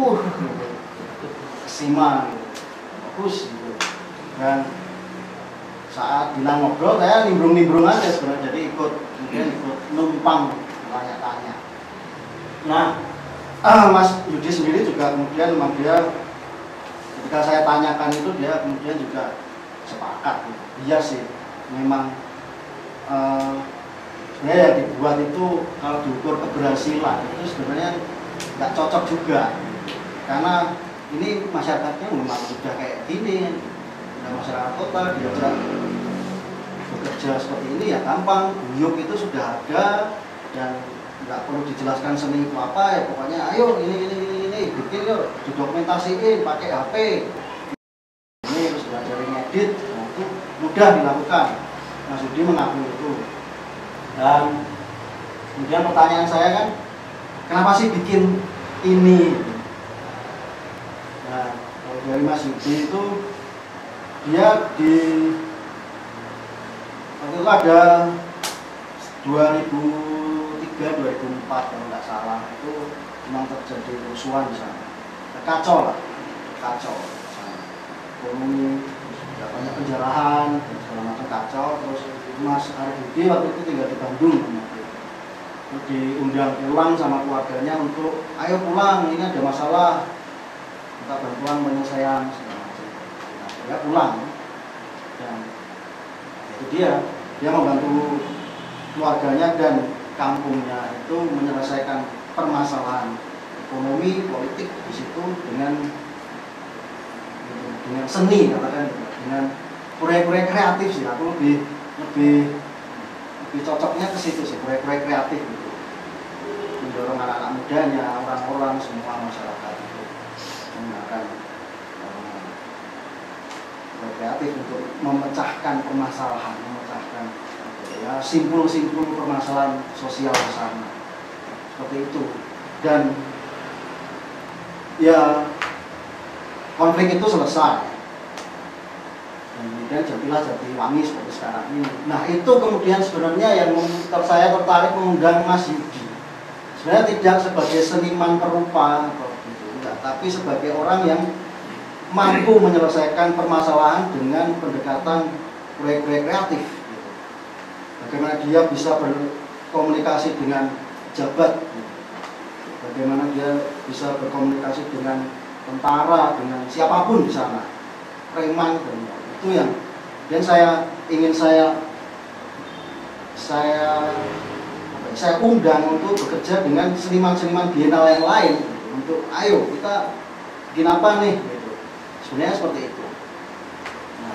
kesima, bagus gitu. Dan saat bilang ngobrol, saya nimbrung aja sebenarnya, jadi kemudian ikut numpang tanya-tanya. Nah, Mas Yudi sendiri juga kemudian memang dia ketika saya tanyakan itu dia kemudian juga sepakat gitu. Iya sih, memang sebenarnya yang dibuat itu kalau diukur keberhasilan itu sebenarnya nggak cocok juga, karena ini masyarakatnya memang sudah kayak gini. Nah, masyarakat kota diajak bekerja seperti ini ya gampang, guyup itu sudah ada dan nggak perlu dijelaskan seni itu apa ya, pokoknya ayo ini bikin yuk, didokumentasiin pakai HP ini, terus belajar ngedit. Nah, itu mudah dilakukan. Mas Yudi mengakui itu. Dan kemudian pertanyaan saya kan, kenapa sih bikin ini? Nah, kalau dari Mas Yudi itu dia di waktu itu ada 2003-2004 kalau nggak salah, itu memang terjadi kerusuhan di sana, kacau ekonomi, banyak penjarahan dan segala macam kacau. Terus Mas Arif Budi waktu itu tinggal di Bandung, terus diundang pulang sama keluarganya untuk ayo pulang, ini ada masalah, minta bantuan penyelesaian segala macam. Nah, dia pulang dan itu dia membantu keluarganya dan kampungnya itu menyelesaikan permasalahan ekonomi, politik di situ dengan seni, katakan dengan proyek-proyek kreatif sih. Aku lebih cocoknya ke situ sih, proyek-proyek kreatif gitu. Mendorong anak-anak mudanya, orang-orang semua masyarakat itu menggunakan proyek kreatif untuk memecahkan permasalahan, ya simpul-simpul permasalahan sosial bersama seperti itu. Dan ya konflik itu selesai dan kemudian jadilah Jatiwangi seperti sekarang ini. Nah itu kemudian sebenarnya yang saya tertarik mengundang Mas Yudi, sebenarnya tidak sebagai seniman perupa atau gitu, enggak, tapi sebagai orang yang mampu menyelesaikan permasalahan dengan pendekatan proyek-proyek kreatif. Bagaimana dia bisa berkomunikasi dengan pejabat, bagaimana dia bisa berkomunikasi dengan tentara, dengan siapapun di sana, preman, dan itu yang dan saya undang untuk bekerja dengan seniman-seniman bienal yang lain untuk ayo kita bikin apa nih gitu. Sebenarnya seperti itu. Nah,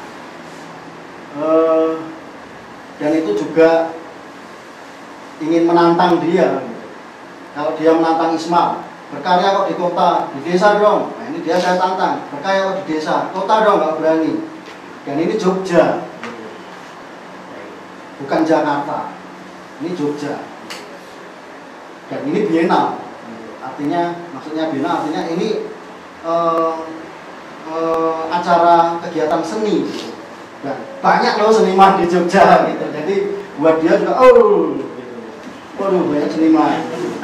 dan itu juga ingin menantang dia gitu. Kalau dia menantang Ismail, berkarya kok di kota, di desa dong. Nah ini dia saya tantang, berkarya kok di desa, kota dong nggak berani. Dan ini Jogja, bukan Jakarta, ini Jogja. Dan ini bienal, artinya, maksudnya bienal artinya ini acara kegiatan seni. Dan banyak loh seniman di Jogja gitu. Jadi buat dia juga, gitu. Waduh banyak seniman.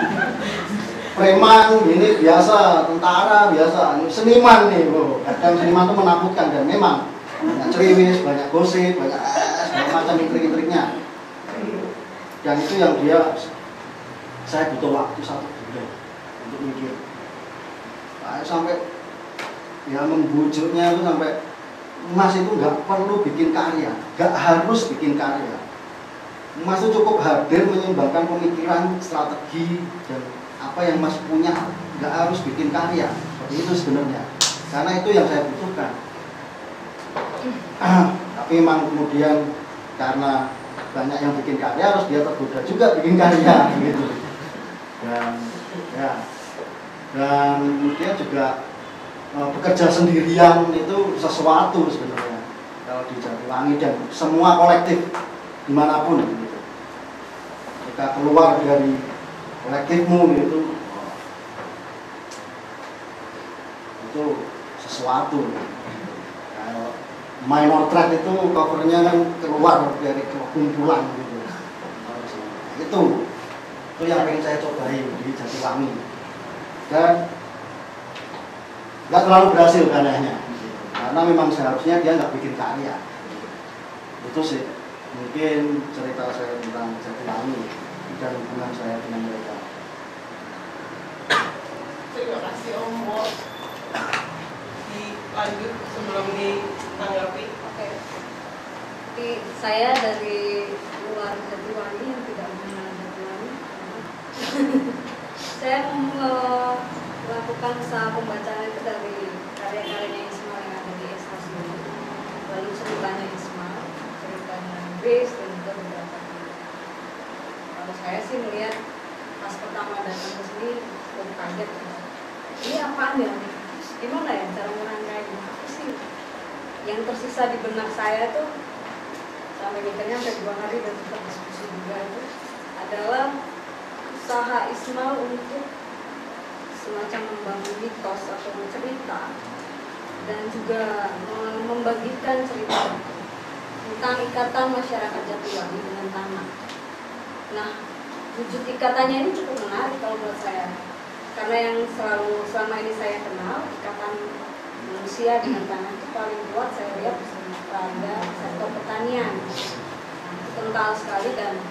Preman ini biasa, tentara biasa, seniman nih bro. Kadang seniman itu menakutkan dan memang banyak ceriwis, banyak gosip, banyak segala macam trik-triknya. Dan itu yang dia, saya butuh waktu 1 bulan untuk mikir. Nah, sampai ya membujuknya itu sampai Mas itu nggak perlu bikin karya, nggak harus bikin karya. Mas itu cukup hadir menyumbangkan pemikiran, strategi dan apa yang Mas punya, nggak harus bikin karya. Seperti itu sebenarnya, karena itu yang saya butuhkan. Tapi memang kemudian karena banyak yang bikin karya, harus dia tergoda juga bikin karya gitu. Dan kemudian juga bekerja sendirian itu sesuatu sebenarnya kalau di Jatiwangi dan semua kolektif dimanapun gitu. Jika keluar dari kolektifmu itu sesuatu. Kalau minor threat itu covernya kan keluar dari kumpulan gitu. Itu yang pengen saya cobain di Jatiwangi. Dan nggak terlalu berhasil karyanya, karena memang seharusnya dia nggak bikin karya. Itu sih mungkin cerita saya tentang Jatiwangi dan hubungan saya dengan mereka. Terima kasih Om Bo. Dilanjut sebelum ditanggapi. Oke. Jadi saya dari luar Jatiwangi yang tidak mengenal Jatiwangi. Saya melakukan usaha pembacaan itu dari karya-karyanya Ismail yang ada di Estasi, lalu ceritanya Ismail, ceritanya Grace, dan juga beberapa film. Kalau saya sih melihat pas pertama datang ke sini cukup kaget. Ini apaan ya? Gimana ya cara merangkainya? Apa sih yang tersisa di benak saya tuh sampai mikirnya sampai 2 hari dan tetap diskusi juga itu adalah usaha Ismail untuk semacam membangun mitos atau cerita dan juga membagikan cerita tentang ikatan masyarakat Jatiwangi dengan tanah. Nah, wujud ikatannya ini cukup menarik kalau menurut saya, karena yang selama ini saya kenal ikatan manusia dengan tanah itu paling kuat saya lihat pada sektor pertanian. Nah, itu kental sekali dan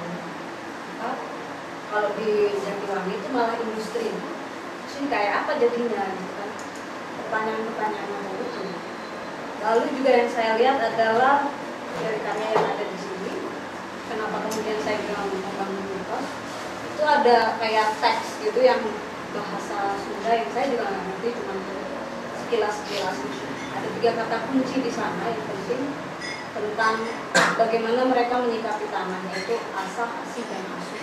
kalau di Jatiwangi itu malah industri. Kayak apa jadinya gitu kan, pertanyaan-pertanyaan macam itu. Lalu juga yang saya lihat adalah dari karya yang ada di sini, kenapa kemudian saya bilang membangun mitos, itu ada kayak teks gitu yang bahasa Sunda yang saya juga nggak ngerti, cuma sekilas-sekilas. Ada 3 kata kunci di sana yang penting tentang bagaimana mereka menyikapi tanah, yaitu asah, asih, dan asuh.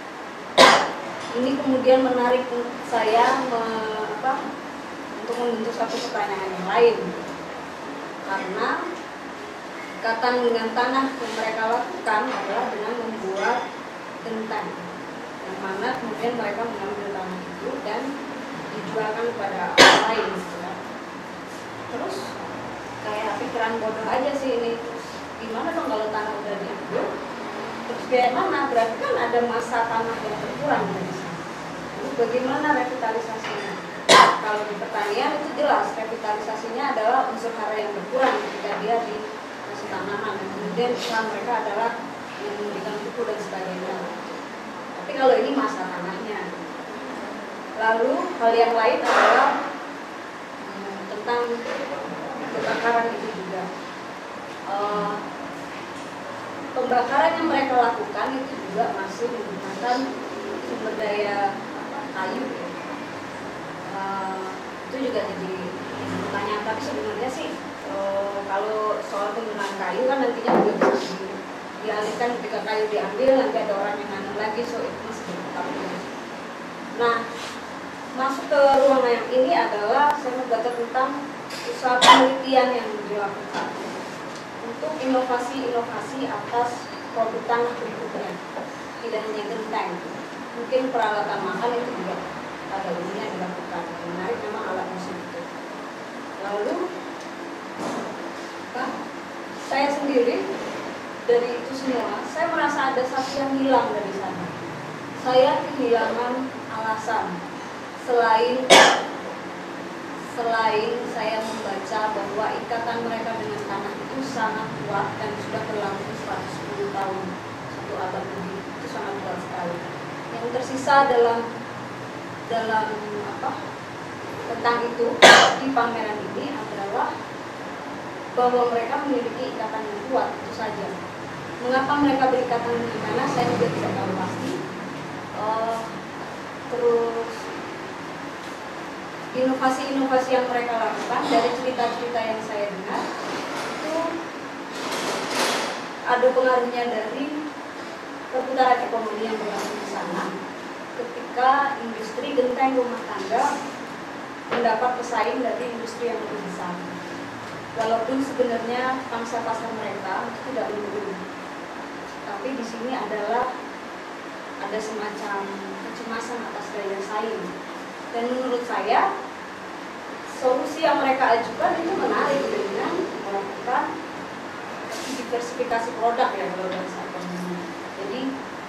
Ini kemudian menarik saya untuk membentuk satu pertanyaan yang lain, karena ikatan dengan tanah yang mereka lakukan adalah dengan membuat genteng, yang mana kemudian mereka mengambil tanah itu dan dijualkan kepada orang lain gitu kan. Terus kayak pikiran bodoh aja sih ini, terus gimana dong kalau tanah udah diambil, terus biaya mana? Berarti kan ada masa tanah yang berkurang dari sana. Lalu bagaimana revitalisasinya? Kalau di pertanian itu jelas revitalisasinya adalah unsur hara yang berkurang ketika dia dikasih tanaman, dan kemudian usaha mereka adalah memberikan pupuk dan sebagainya. Tapi kalau ini masa tanahnya. Lalu hal yang lain adalah tentang kebakaran itu juga. Pembakaran yang mereka lakukan itu juga masih menggunakan sumber daya kayu. Itu juga jadi pertanyaan, tapi sebenarnya sih kalau soal penggunaan kayu kan nantinya juga bisa dialihkan ketika kayu diambil, nanti ada orang yang nanam lagi, so itu masih tetap. Nah, masuk ke ruangan yang ini adalah saya membaca tentang usaha penelitian yang dilakukan untuk inovasi-inovasi atas produk tanah berikutnya. Tidak hanya genteng, mungkin peralatan makan itu juga pada umumnya dilakukan. Yang menarik memang alat musik itu. Lalu saya sendiri dari itu semua, saya merasa ada satu yang hilang dari sana. Saya kehilangan alasan selain saya membaca bahwa ikatan mereka dengan tanah itu sangat kuat dan sudah berlangsung 110 tahun, 1 abad lebih, itu sangat kuat sekali. Yang tersisa dalam tentang itu di pameran ini adalah bahwa mereka memiliki ikatan yang kuat, itu saja. Mengapa mereka berikatan dengan tanah, saya juga tidak tahu pasti. Terus inovasi-inovasi yang mereka lakukan dari cerita-cerita yang saya dengar itu ada pengaruhnya dari perputaran ekonomi yang berlangsung di sana ketika industri genteng rumah tangga mendapat pesaing dari industri yang lebih besar. Walaupun sebenarnya pangsa pasar mereka itu tidak menurun, tapi di sini ada semacam kecemasan atas daya saing. Dan menurut saya solusi yang mereka ajukan itu menarik dengan melakukan diversifikasi produk ya kalau bahasa ekonomi. Jadi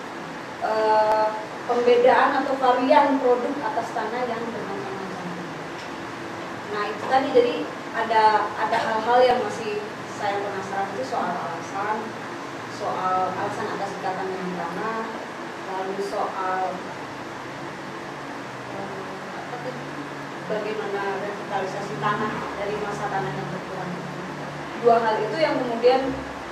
pembedaan atau varian produk atas tanah yang bermacam-macam. Nah itu tadi, jadi ada hal-hal yang masih saya penasaran itu soal alasan atas ikatan dengan tanah, lalu soal bagaimana revitalisasi tanah dari masa tanah yang berkurang. Dua hal itu yang kemudian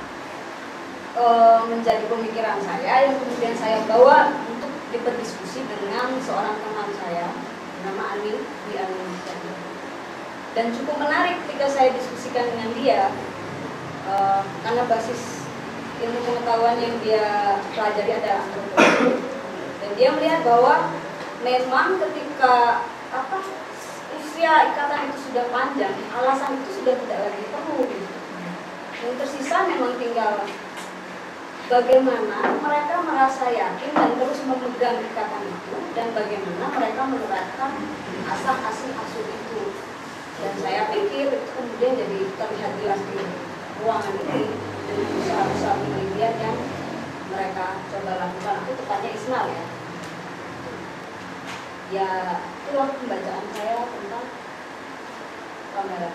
menjadi pemikiran saya, yang kemudian saya bawa untuk berdiskusi dengan seorang teman saya bernama Ani di Indonesia. Dan cukup menarik ketika saya diskusikan dengan dia karena basis ilmu pengetahuan yang dia pelajari adalah antropologi. Dan dia melihat bahwa memang ketika usia ikatan itu sudah panjang, alasan itu sudah tidak lagi perlu. Yang tersisa memang tinggal bagaimana mereka merasa yakin dan terus memegang ikatan itu, dan bagaimana mereka menerapkan asal-asal asuh itu. Dan saya pikir itu kemudian jadi terlihat jelas di ruangan ini dengan usaha-usaha penelitian yang mereka coba lakukan. Itu tepatnya Ismail ya. Ya, itulah pembacaan saya tentang pameran.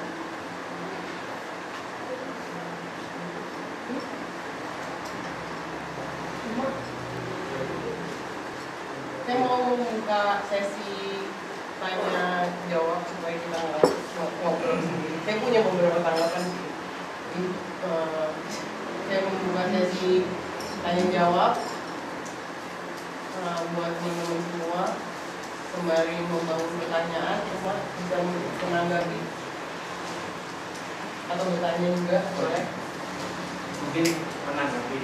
Saya mau membuka sesi tanya jawab supaya kita ngobrol sendiri. Saya punya beberapa tanggapan sih. Jadi, saya membuka sesi tanya jawab buat teman-teman semua, sembari membangun pertanyaan, semua bisa menanggapi atau bertanya juga boleh. Mungkin menanggapi,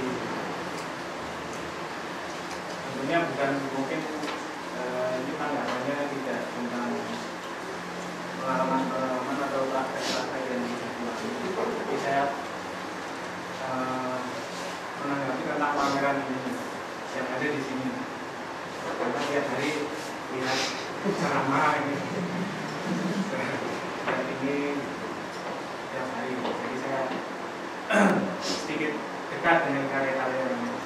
tentunya bukan mungkin ini tanggapannya tidak tentang pengalaman atau praktek-praktek yang dilakukan, tapi saya menanggapi tentang pameran ini yang ada di sini. Karena tiap hari lihat ceramah ini tiap hari, jadi saya sedikit dekat dengan karya-karya yang ini.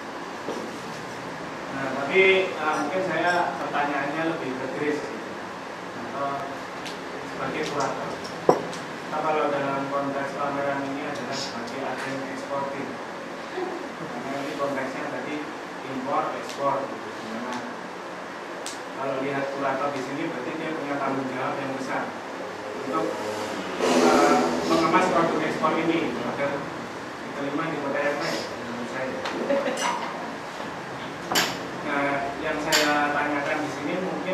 Nah, tapi mungkin saya pertanyaannya lebih ke Grace atau sebagai kurator. Nah, kalau dalam konteks pameran ini adalah sebagai agen eksportir, karena ini konteksnya tadi impor ekspor. Dimana kalau lihat kurator di sini berarti dia punya tanggung jawab yang besar untuk mengemas produk ekspor ini agar diterima di kota yang lain menurut saya. Nah, yang saya tanyakan di sini mungkin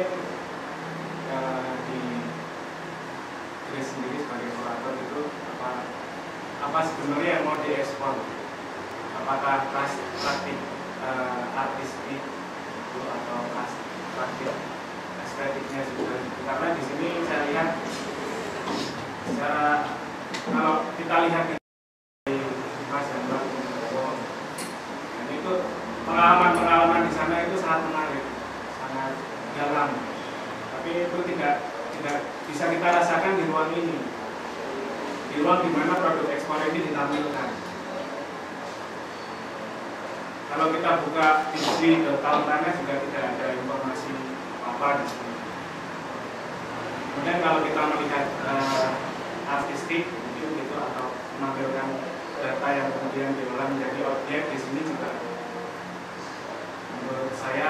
di Grace sendiri sebagai kurator itu apa sebenarnya yang mau diekspor? Apakah praktik artistik itu atau praktik estetiknya juga. Karena di sini saya lihat secara, kalau kita lihat di Mas dan Mbak, dan itu pengalaman di sana itu sangat menarik, sangat dalam. Tapi itu tidak bisa kita rasakan di ruang ini, di ruang di mana produk ekspor ini ditampilkan. Kalau kita buka TV ke counternya juga tidak ada informasi apa di sini. Kemudian kalau kita melihat artistik mungkin gitu, atau menampilkan data yang kemudian diolah menjadi objek di sini juga, menurut saya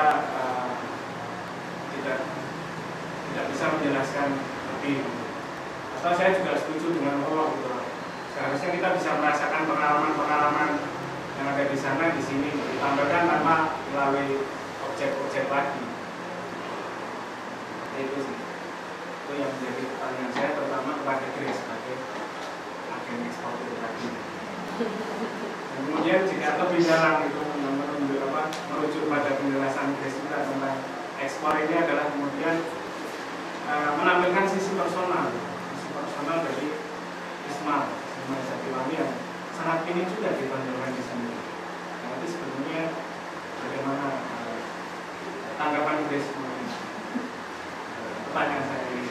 tidak bisa menjelaskan lebih. Atau saya juga setuju dengan Allah gitu. Seharusnya kita bisa merasakan pengalaman-pengalaman yang ada di sana di sini, ditambahkan tanpa melalui objek-objek lagi. Itu sih. Itu yang menjadi pertanyaan saya, terutama kepada Grace sebagai agen ekspor itu tadi. Dan kemudian jika lebih dalam itu merujuk pada penjelasan Grace juga tentang ekspor ini adalah kemudian menampilkan sisi personal dari Ismail Jatiwangi yang sangat ini juga ditonjolkan di sini. Nanti sebetulnya bagaimana tanggapan Grace pertanyaan saya ini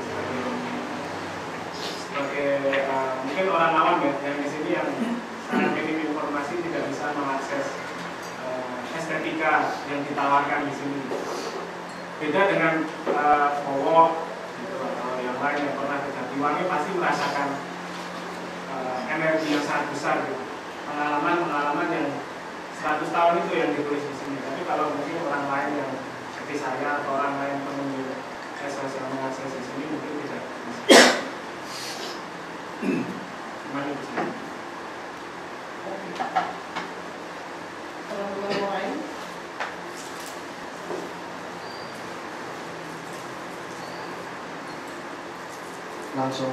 sebagai mungkin orang awam ya, yang di sini yang sangat minim informasi, tidak bisa mengakses estetika yang ditawarkan di sini. Beda dengan Bowo gitu, atau yang lain yang pernah ke Jatiwangi pasti merasakan energi yang sangat besar gitu. Pengalaman yang 100 tahun itu yang ditulis di sini. Tapi kalau mungkin orang lain yang seperti saya atau orang lain pengunjung sosial mengakses di sini mungkin tidak bisa. Gimana itu sih? Teman-teman yang lain? Langsung.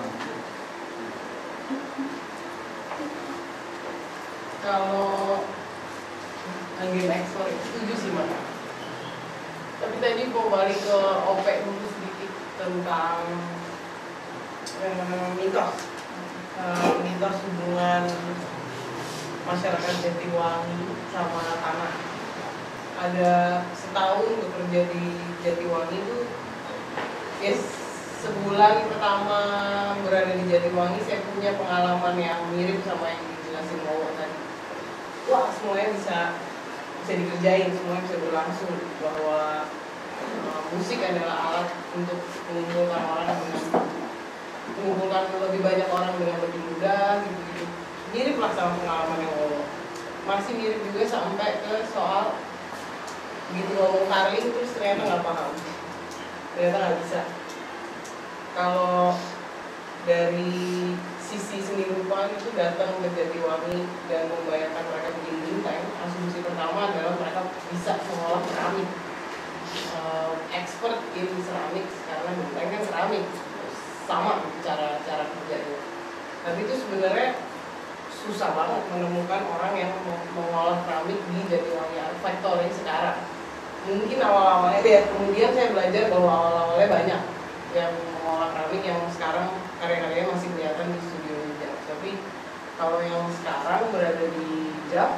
Kalau agen ekspor setuju sih Mbak. Tapi tadi mau balik ke OP dulu sedikit tentang mitos hubungan masyarakat Jatiwangi sama tanah. Ada setahun bekerja di Jatiwangi itu, yes, sebulan pertama berada di Jatiwangi saya punya pengalaman yang mirip sama yang dijelasin Wawo tadi. Wah, semuanya bisa dikerjain, semuanya bisa berlangsung, bahwa musik adalah alat untuk mengumpulkan lebih banyak orang dengan lebih mudah gitu. Mirip lah sama pengalaman yang Wawo. Masih mirip juga sampai ke soal begitu ngomong carling terus ternyata nggak paham, ternyata nggak bisa. Kalau dari sisi seni rupa itu datang ke Jatiwangi dan membayangkan mereka bikin genteng, asumsi pertama adalah mereka bisa mengolah keramik, expert in keramik, karena genteng kan keramik, sama cara kerjanya. Tapi itu sebenarnya susah banget menemukan orang yang mengolah keramik di Jatiwangi Art Factory sekarang. Mungkin awal-awalnya ya, kemudian saya belajar bahwa awal-awalnya banyak yang mengolah keramik yang sekarang karya-karyanya masih kelihatan di studio JAP. Tapi kalau yang sekarang berada di JAP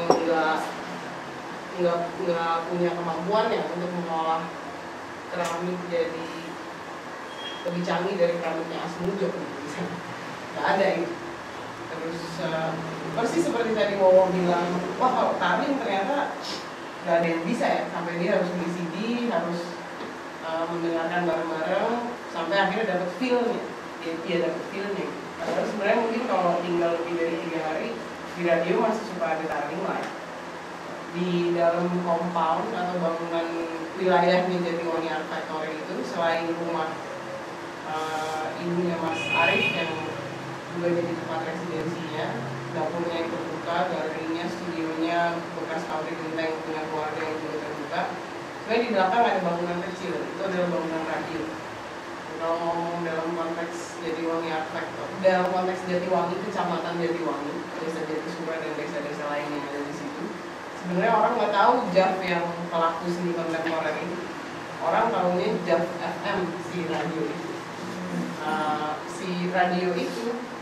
nggak punya kemampuan ya untuk mengolah keramik jadi lebih canggih dari keramiknya Asmujo gitu. Nggak ada itu. Terus persis seperti tadi Wawo bilang, wah kalau carling ternyata nggak ada yang bisa ya, sampai dia harus beli CD, harus mendengarkan bareng-bareng sampai akhirnya dapat feel-nya. Dia dapat feel-nya. Padahal sebenarnya mungkin kalau tinggal lebih dari 3 hari di radio masih suka ada carling live di dalam compound atau bangunan wilayahnya Jatiwangi Art Factory itu. Selain rumah ibunya Mas Arif yang juga jadi tempat residensinya, dapurnya yang terbuka, galerinya, studionya, bekas pabrik genteng dengan keluarga yang juga terbuka. Sebenarnya di belakang ada bangunan kecil, itu adalah bangunan radio. Kalau ngomong dalam konteks Jatiwangi Art Factory, dalam konteks Jatiwangi, kecamatan Jatiwangi, desa Jatisura dan desa-desa lain yang ada di situ, sebenarnya orang nggak tahu JAP yang pelaku seni kontemporer ini. orang tahunya JAV FM si radio itu. Si radio itu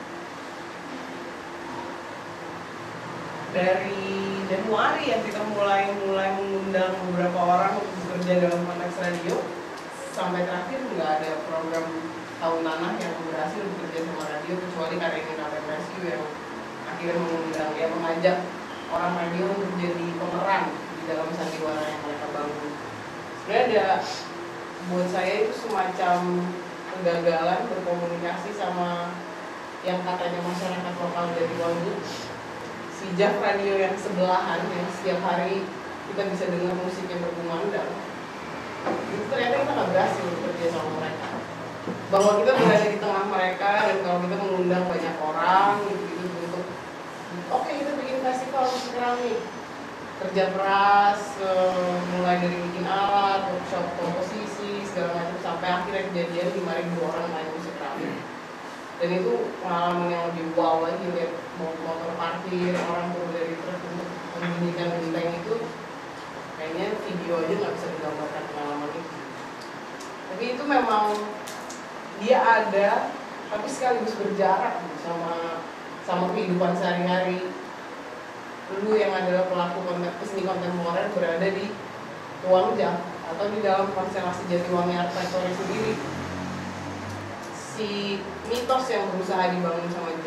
dari Januari ya kita mulai mengundang beberapa orang untuk bekerja dalam konteks radio, sampai terakhir nggak ada program tahun tanah yang berhasil bekerja sama radio kecuali Karyain Kapten Rescue yang akhirnya mengundang, ya mengajak orang radio untuk jadi pemeran di dalam sandiwara yang mereka bangun. Sebenarnya ada, buat saya itu semacam kegagalan berkomunikasi sama yang katanya masyarakat lokal Jatiwangi, si JAV radio yang sebelahan yang setiap hari kita bisa dengar musik yang berkumandang. Itu ternyata kita nggak berhasil bekerja sama mereka. Bahwa kita berada di tengah mereka dan kalau kita mengundang banyak orang gitu untuk oke, kita bikin festival musik keramik, kerja keras, mulai dari bikin alat, workshop komposisi segala macam sampai akhirnya kejadian 5.000 orang main musik keramik. Dan itu pengalaman yang lebih wow lagi, lihat motor parkir, orang turun dari truk untuk membunyikan genteng itu, kayaknya video aja nggak bisa menggambarkan pengalaman itu. Tapi itu memang dia ada, tapi sekaligus berjarak sama kehidupan sehari-hari. Lu yang adalah pelaku seni kontemporer berada di ruang JAV atau di dalam konstelasi Jatiwangi Art Factory sendiri. Si mitos yang berusaha dibangun sama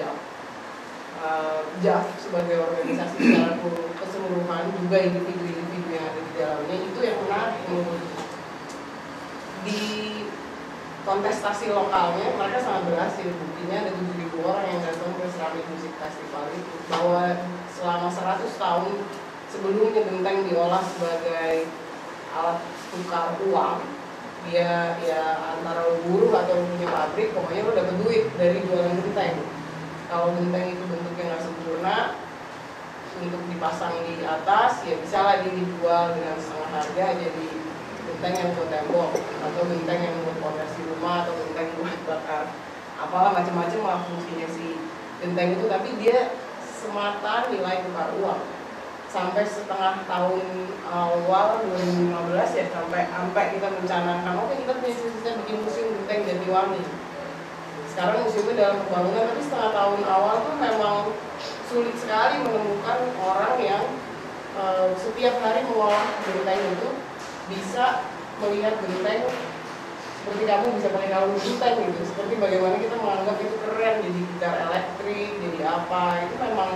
JAV sebagai organisasi secara keseluruhan, juga individu-individu yang ada di dalamnya, itu yang menarik menurutku. Di kontestasi lokalnya mereka sangat berhasil, buktinya ada 7.000 orang yang datang ke Ceramic Music Festival itu, bahwa selama 100 tahun sebelumnya genteng diolah sebagai alat tukar uang, dia ya antara buruh atau punya pabrik, pokoknya lo dapet duit dari jualan genteng. Kalau genteng itu bentuknya nggak sempurna untuk dipasang di atas, ya bisa lah dijual dengan setengah harga jadi genteng yang buat tembok, atau genteng yang buat fondasi rumah, atau genteng buat bakar apalah macam-macam lah fungsinya si genteng itu. Tapi dia semata nilai tukar uang. Sampai setengah tahun awal 2015 ya, sampai kita mencanangkan oke, kita punya cita-cita bikin museum genteng Jatiwangi. Sekarang museumnya dalam pembangunan, tapi setengah tahun awal tuh memang sulit sekali menemukan orang yang setiap hari mengolah genteng itu bisa melihat genteng seperti kamu bisa pakai kalung genteng gitu, seperti bagaimana kita menganggap itu keren jadi gitar elektrik, jadi apa, itu memang.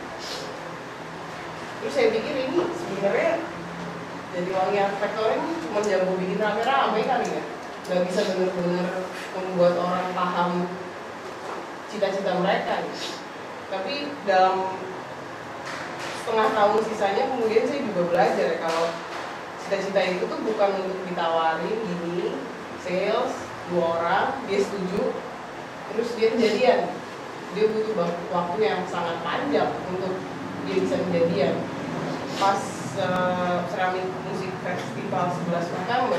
Terus saya pikir ini sebenarnya Jatiwangi Art Factory ini cuma jago bikin rame-rame kali ya, nggak bisa benar-benar membuat orang paham cita-cita mereka gitu. Tapi dalam setengah tahun sisanya kemudian saya juga belajar ya, kalau cita-cita itu tuh bukan untuk ditawarin gini, sales, 2 orang, dia setuju, terus dia kejadian. Dia butuh waktu yang sangat panjang untuk dia bisa kejadian. Pas Ceramic Music Festival 11 November,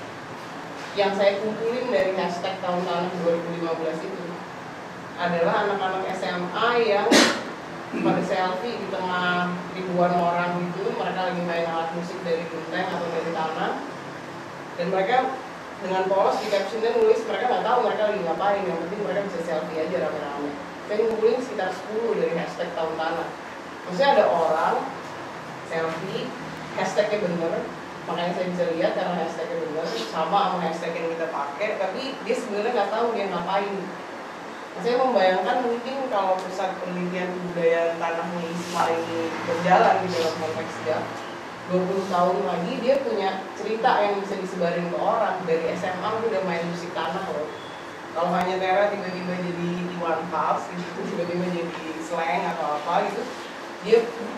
yang saya kumpulin dari hashtag tahun tanah 2015 itu adalah anak-anak SMA yang pada selfie di tengah ribuan orang gitu, mereka lagi main alat musik dari genteng atau dari tanah, dan mereka dengan polos di captionnya nulis mereka nggak tahu mereka lagi ngapain, yang penting mereka bisa selfie aja rame-rame. Saya ngumpulin sekitar 10 dari hashtag tahun tanah. Maksudnya ada orang selfie, hashtagnya bener, makanya saya bisa lihat karena hashtagnya bener, sama hashtag yang kita pakai, tapi dia sebenarnya nggak tahu dia ngapain. Saya membayangkan mungkin kalau pusat penelitian kebudayaan tanahnya ISMA ini berjalan di dalam konteks dia 20 tahun lagi, dia punya cerita yang bisa disebarin ke orang. Dari SMA udah main musik tanah loh. Kalau hanya Tera tiba-tiba jadi Iwan Fals gitu, tiba-tiba jadi slang atau apa gitu, dia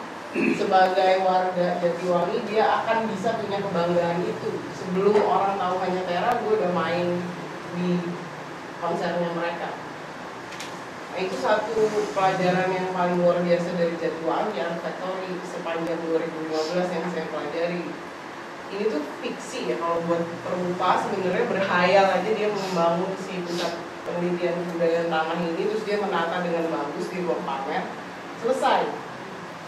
sebagai warga Jatiwangi dia akan bisa punya kebanggaan itu. Sebelum orang tahu hanya Tera, gue udah main di konsernya mereka. Nah, itu satu pelajaran yang paling luar biasa dari Jatiwangi Art Factory sepanjang 2015 yang saya pelajari. Ini tuh fiksi ya, kalau buat Permupa sebenarnya berhayal aja dia membangun si pusat penelitian kebudayaan tanah ini, terus dia menata dengan bagus di ruang pamer, selesai.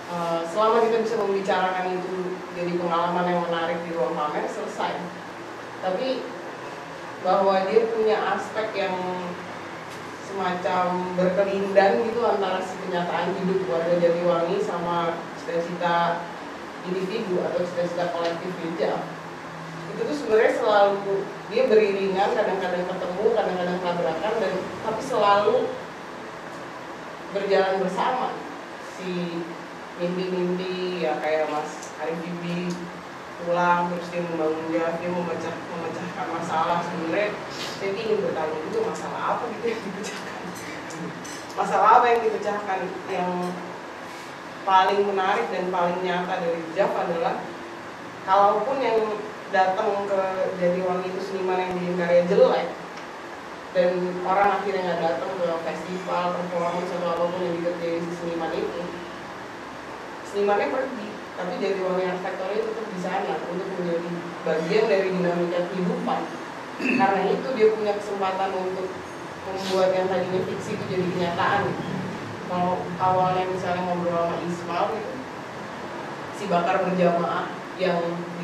Selama kita bisa membicarakan itu jadi pengalaman yang menarik di ruang pamer, selesai. tapi bahwa dia punya aspek yang semacam berkelindan gitu antara si kenyataan hidup warga Jatiwangi sama cita-cita individu atau cita-cita kolektif Beja. Itu tuh sebenarnya selalu dia beriringan, kadang-kadang ketemu, kadang-kadang tabrakan, dan tapi selalu berjalan bersama. Si mimpi-mimpi ya kayak Mas Arif Bibi pulang terus dia membangun dia memecahkan masalah. Sebenarnya saya ingin bertanya juga masalah apa gitu yang dipecahkan, masalah apa yang dipecahkan. Yang paling menarik dan paling nyata dari Jaf adalah kalaupun yang datang ke Jatiwangi itu seniman yang bikin karya jelek dan orang akhirnya nggak datang ke festival, performance atau apapun yang dikerjain si seniman itu, senimannya pergi, tapi Jatiwangi Art Factory tetap di sana untuk menjadi bagian dari dinamika kehidupan. Karena itu dia punya kesempatan untuk membuat yang tadinya fiksi itu jadi kenyataan. Kalau awalnya misalnya ngobrol sama Ismail gitu, si bakar berjamaah yang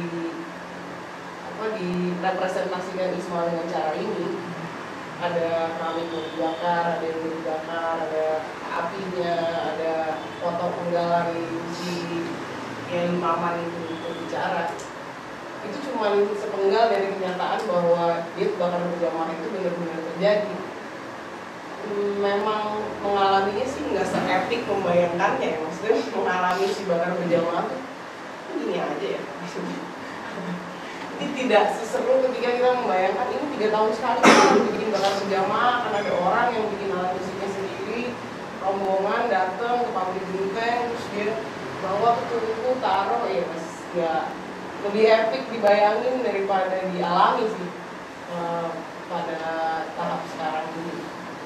direpresentasikan Ismail dengan cara ini, ada keramik yang dibakar, ada yang dibakar, ada apinya, ada foto penggalan si yang Maman itu berbicara. Itu cuma sepenggal dari kenyataan bahwa dia bakar berjamaah itu benar-benar terjadi. Memang mengalaminya sih nggak se-epic membayangkannya ya, maksudnya mengalami si bakar berjamaah tuh gini aja ya maksudnya. Ini tidak seseru ketika kita membayangkan ini 3 tahun sekali kan bikin bakar berjamaah, kan ada orang yang bikin alat musiknya sendiri, rombongan datang ke pabrik genteng, terus dia bawa ke tungku taruh, ya mas ya lebih epic dibayangin daripada dialami sih pada tahap sekarang ini.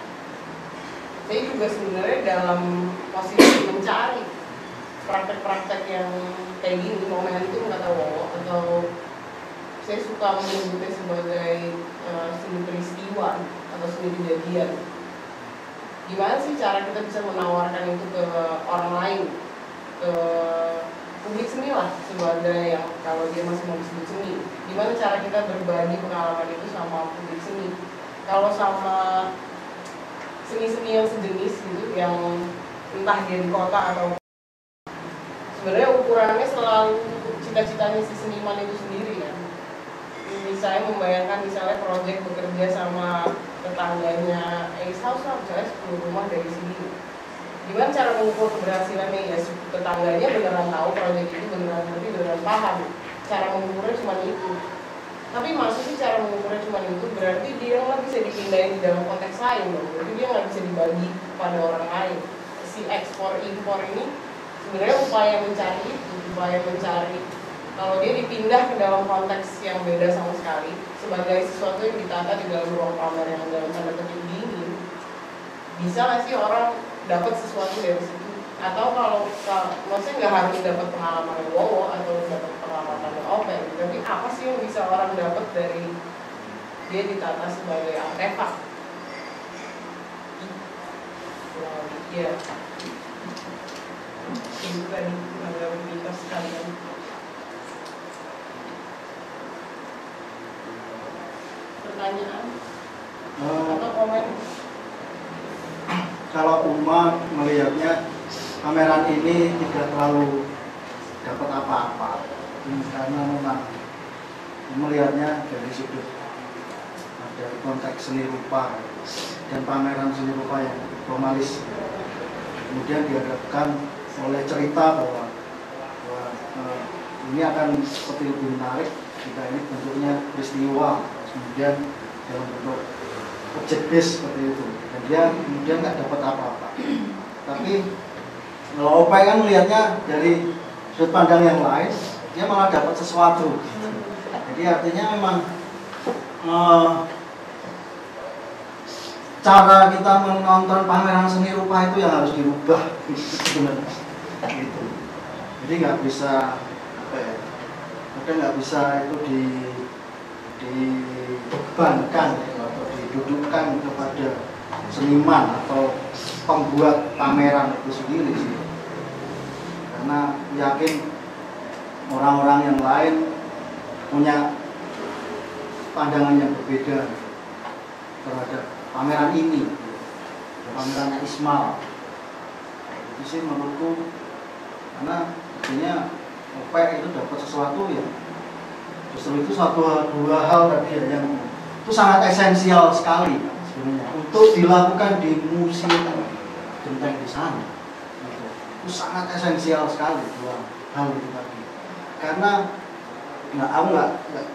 Saya juga sebenarnya dalam posisi mencari praktek-praktek yang kayak gini, momentum kata Wowo, atau saya suka menyebutnya sebagai seni peristiwa atau seni kejadian. Gimana sih cara kita bisa menawarkan itu ke orang lain, ke publik seni lah, sebagai yang kalau dia masih mau disebut seni. Gimana cara kita berbagi pengalaman itu sama publik seni? Kalau sama seni-seni yang sejenis gitu, yang entah dia di kota atau sebenarnya ukurannya selalu cita-citanya si seniman itu sendiri kan. Saya membayangkan misalnya proyek bekerja sama tetangganya Ace House lah, misalnya 10 rumah dari sini. Gimana cara mengukur keberhasilannya? Ya tetangganya beneran tahu proyek itu, beneran ngerti, beneran paham. Cara mengukurnya cuma itu. Tapi maksudnya cara mengukurnya cuma itu berarti dia nggak bisa dipindahin di dalam konteks lain dong. Berarti dia nggak bisa dibagi pada orang lain. Si ekspor impor ini sebenarnya upaya mencari itu, upaya mencari kalau dia dipindah ke dalam konteks yang beda sama sekali sebagai sesuatu yang ditata di dalam ruang pamer yang dalam tanda kutip dingin, bisa nggak sih orang dapat sesuatu dari situ? Atau kalau maksudnya nggak harus dapat pengalaman yang Wowo atau dapat pengalaman yang Ope, tapi apa sih yang bisa orang dapat dari dia ditata sebagai artefak? Iya, itu tadi menanggapi mitos sekalian. Pertanyaan atau komen? Kalau Uma melihatnya pameran ini tidak terlalu dapat apa-apa, karena memang melihatnya dari sudut dari konteks seni rupa dan pameran seni rupa yang formalis. Kemudian dihadapkan oleh cerita bahwa ini akan seperti lebih menarik jika ini bentuknya peristiwa, kemudian dalam bentuk objek base seperti itu, dan dia kemudian nggak dapat apa-apa. Tapi kalau Opai kan melihatnya dari sudut pandang yang lain, dia malah dapat sesuatu. Jadi artinya memang cara kita menonton pameran seni rupa itu yang harus dirubah sebenarnya. Gitu. Jadi nggak bisa nggak bisa itu dibebankan atau didudukkan kepada seniman atau pembuat pameran itu sendiri sih. Karena yakin orang-orang yang lain punya pandangan yang berbeda terhadap pameran ini, pamerannya Ismal. Itu sih menurutku, karena artinya OPEC itu dapat sesuatu ya, justru itu dua hal tadi ya, yang itu sangat esensial sekali sebenarnya untuk dilakukan di museum genteng di sana. Itu sangat esensial sekali dua hal itu tadi, karena aku nggak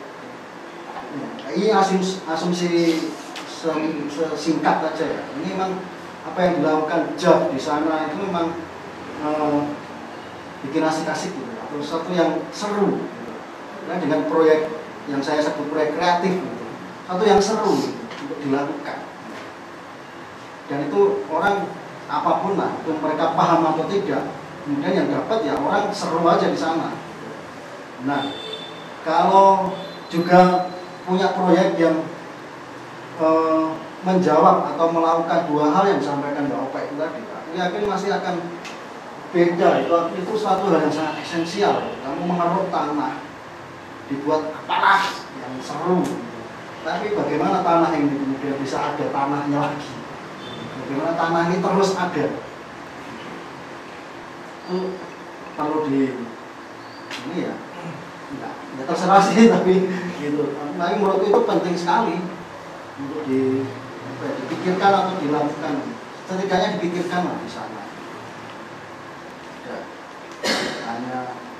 ini asumsi sesingkat aja ya. Ini memang apa yang dilakukan Jeff di sana itu memang bikin asik-asik gitu, atau sesuatu yang seru gitu. Nah, dengan proyek yang saya sebut proyek kreatif gitu, satu yang seru gitu, untuk dilakukan. Dan itu orang apapun lah, itu mereka paham atau tidak, kemudian yang dapat ya orang seru aja di sana. Nah, kalau juga punya proyek yang menjawab atau melakukan dua hal yang disampaikan Mbak Opa itu tadi, aku yakin masih akan beda. Itu suatu hal yang sangat esensial. Kamu mengeruk tanah, dibuat apalah yang seru, tapi bagaimana tanah ini kemudian bisa ada tanahnya lagi, bagaimana tanah ini terus ada, itu perlu di ini ya, enggak terserah sih, tapi gitu. Tapi menurutku itu penting sekali untuk dipikirkan atau dilakukan, setidaknya dipikirkan lah di sana. Ya, hanya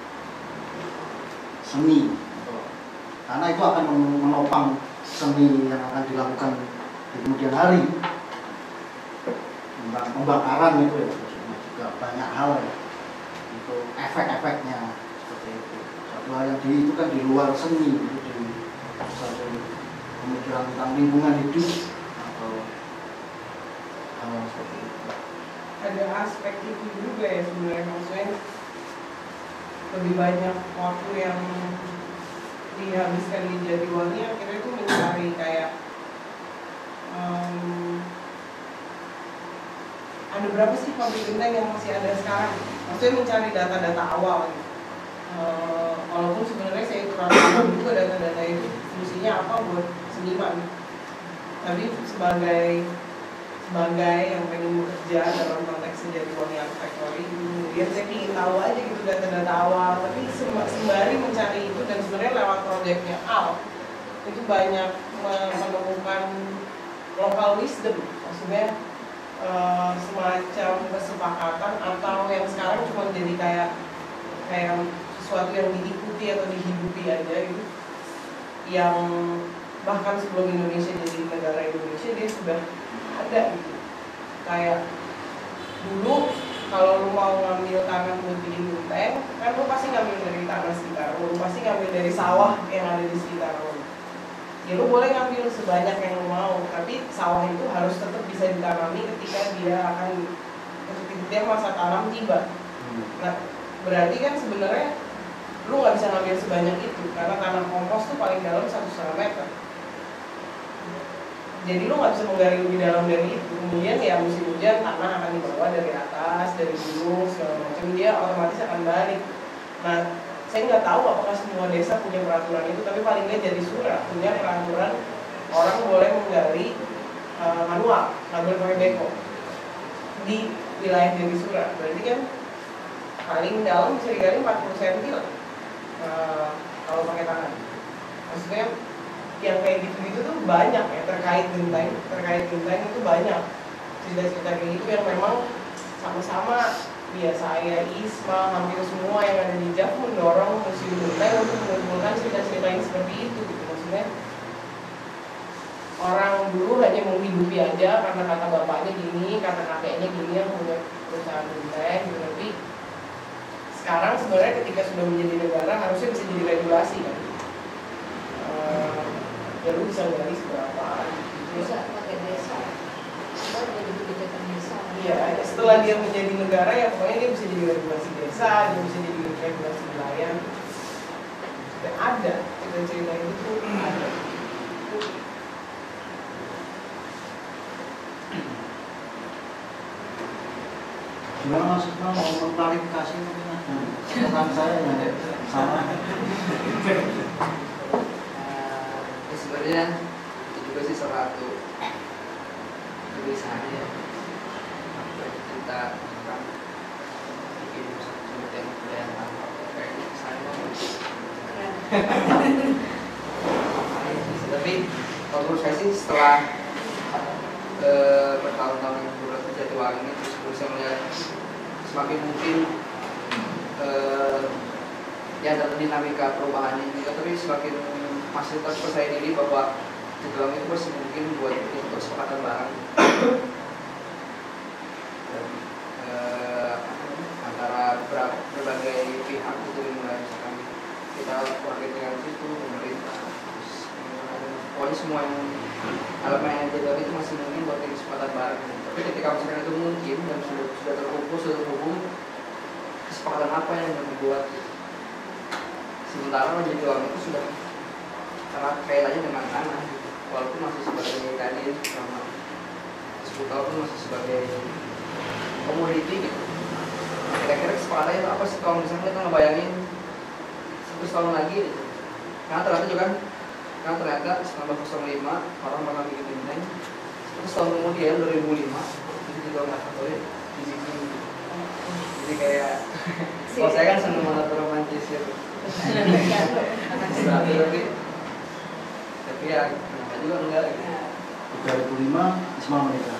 seni, karena itu akan menopang seni yang akan dilakukan di kemudian hari. Pembakaran itu ya, juga banyak hal ya, itu efek-efeknya seperti itu. Satu hal yang itu kan di luar seni, itu di satu pemikiran tentang lingkungan hidup atau hal seperti itu. Ada aspek itu juga ya sebenarnya, maksudnya lebih banyak waktu yang dihabiskan di Jatiwangi akhirnya itu mencari kayak ada berapa sih pabrik genteng yang masih ada sekarang, maksudnya mencari data-data awal gitu. Walaupun sebenarnya saya kurang paham juga data-data itu fungsinya apa buat seniman, tapi sebagai yang pengen bekerja dalam konteks Jatiwangi Art Factory, kemudian saya ingin tahu aja gitu data-data awal, tapi sembari mencari itu dan sebenarnya lewat proyeknya Al itu banyak menemukan local wisdom, maksudnya semacam kesepakatan atau yang sekarang cuma jadi kayak sesuatu yang diikuti atau dihidupi aja gitu, yang bahkan sebelum Indonesia jadi negara Indonesia dia sudah ada gitu. Kayak dulu kalau lu mau ngambil tanah buat bikin genteng, kan lu pasti ngambil dari tanah sekitar lu pasti ngambil dari sawah yang ada di sekitar lu. Ya lu boleh ngambil sebanyak yang lu mau, tapi sawah itu harus tetap bisa ditanami ketika dia masa tanam tiba. Nah, berarti kan sebenarnya lu nggak bisa ngambil sebanyak itu karena tanah kompos tuh paling dalam 1,5 meter. Jadi lu nggak bisa menggali lebih dalam dari itu. Kemudian ya musim hujan tanah akan dibawa dari atas, dari gunung segala macam, dia otomatis akan balik. Nah, saya nggak tahu apakah semua desa punya peraturan itu, tapi paling nggak jadi Sura punya peraturan orang boleh menggali manual, nggak boleh pakai beko di wilayah jadi Sura. Berarti kan paling dalam bisa digali 40 cm lah kalau pakai tangan. Maksudnya yang kayak gitu-gitu tuh banyak ya, terkait genteng itu banyak cerita-cerita kayak gitu yang memang sama-sama ya saya, Isma, hampir semua yang ada di JAF mendorong museum genteng untuk mengumpulkan cerita-cerita yang seperti itu gitu. Maksudnya orang dulu hanya menghidupi aja karena kata bapaknya gini, kata kakeknya gini yang punya perusahaan genteng gitu. Tapi sekarang sebenarnya ketika sudah menjadi negara harusnya bisa jadi regulasi kan. Ya lu bisa gali seberapa bisa pakai desa, jadi kebijakan desa. Iya, setelah dia menjadi negara ya pokoknya dia bisa jadi regulasi desa, dia bisa jadi regulasi wilayah. Dan ada cerita-cerita itu tuh ada. Gimana maksudnya mau mengklarifikasi mungkin ada catatan saya yang salah. sebenarnya itu juga sih salah satu tulisannya ya. Apa kita kan bikin sebutan budaya tanpa kayak saya tapi kalau menurut saya sih setelah bertahun-tahun yang beberapa Jatiwangi ini terus saya melihat semakin mungkin ya ada dinamika perubahan ini juga, tapi semakin masih terus percaya diri bahwa Jatiwangi itu masih mungkin buat bikin kesepakatan bareng antara berbagai pihak itu, mulai misalkan kita warga tinggal di situ, pemerintah, terus pokoknya semua yang elemen Jatiwangi itu masih mungkin buat bikin kesepakatan bareng. Tapi ketika misalkan itu mungkin dan sudah terkumpul, sudah terhubung, kesepakatan apa yang dibuat? Sementara Jatiwangi itu sudah erat kaitannya dengan tanah, walaupun masih sebagai tadi selama 10 tahun masih sebagai komoditi gitu. Kira-kira kesepakatannya itu apa sih kalau misalnya kita ngebayangin 100 tahun lagi gitu. Karena ternyata 1905 orang pernah bikin benteng, 100 tahun kemudian 2005 itu juga nggak tahu ya di sini. Jadi kayak kalau saya kan seneng banget romantis ya. Tapi ya kenapa juga enggak gitu. 2005 Ismail menikah.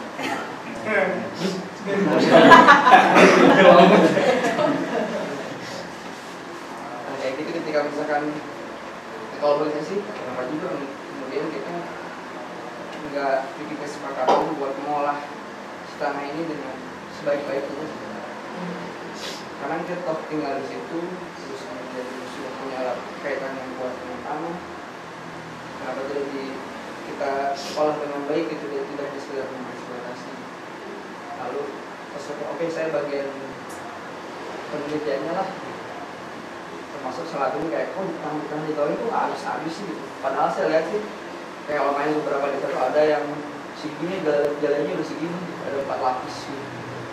Nah, kayak gitu ketika misalkan kalau menurut saya sih kenapa juga kemudian kita nggak bikin kesepakatan buat mengolah tanah ini dengan sebaik-baiknya. Karena kita toh tinggal di situ, terus kemudian sudah punya kaitan yang kuat dengan tanah. Kenapa tidak kita olah dengan baik itu tidak sekedar mengeksploitasi. Lalu pas oke saya bagian penelitiannya lah, termasuk salah dulu kayak hutan di Tawi itu nggak habis sih gitu. Padahal saya lihat sih kayak kalau main beberapa desa itu ada yang segini jalannya udah segini, ada 4 lapis gitu.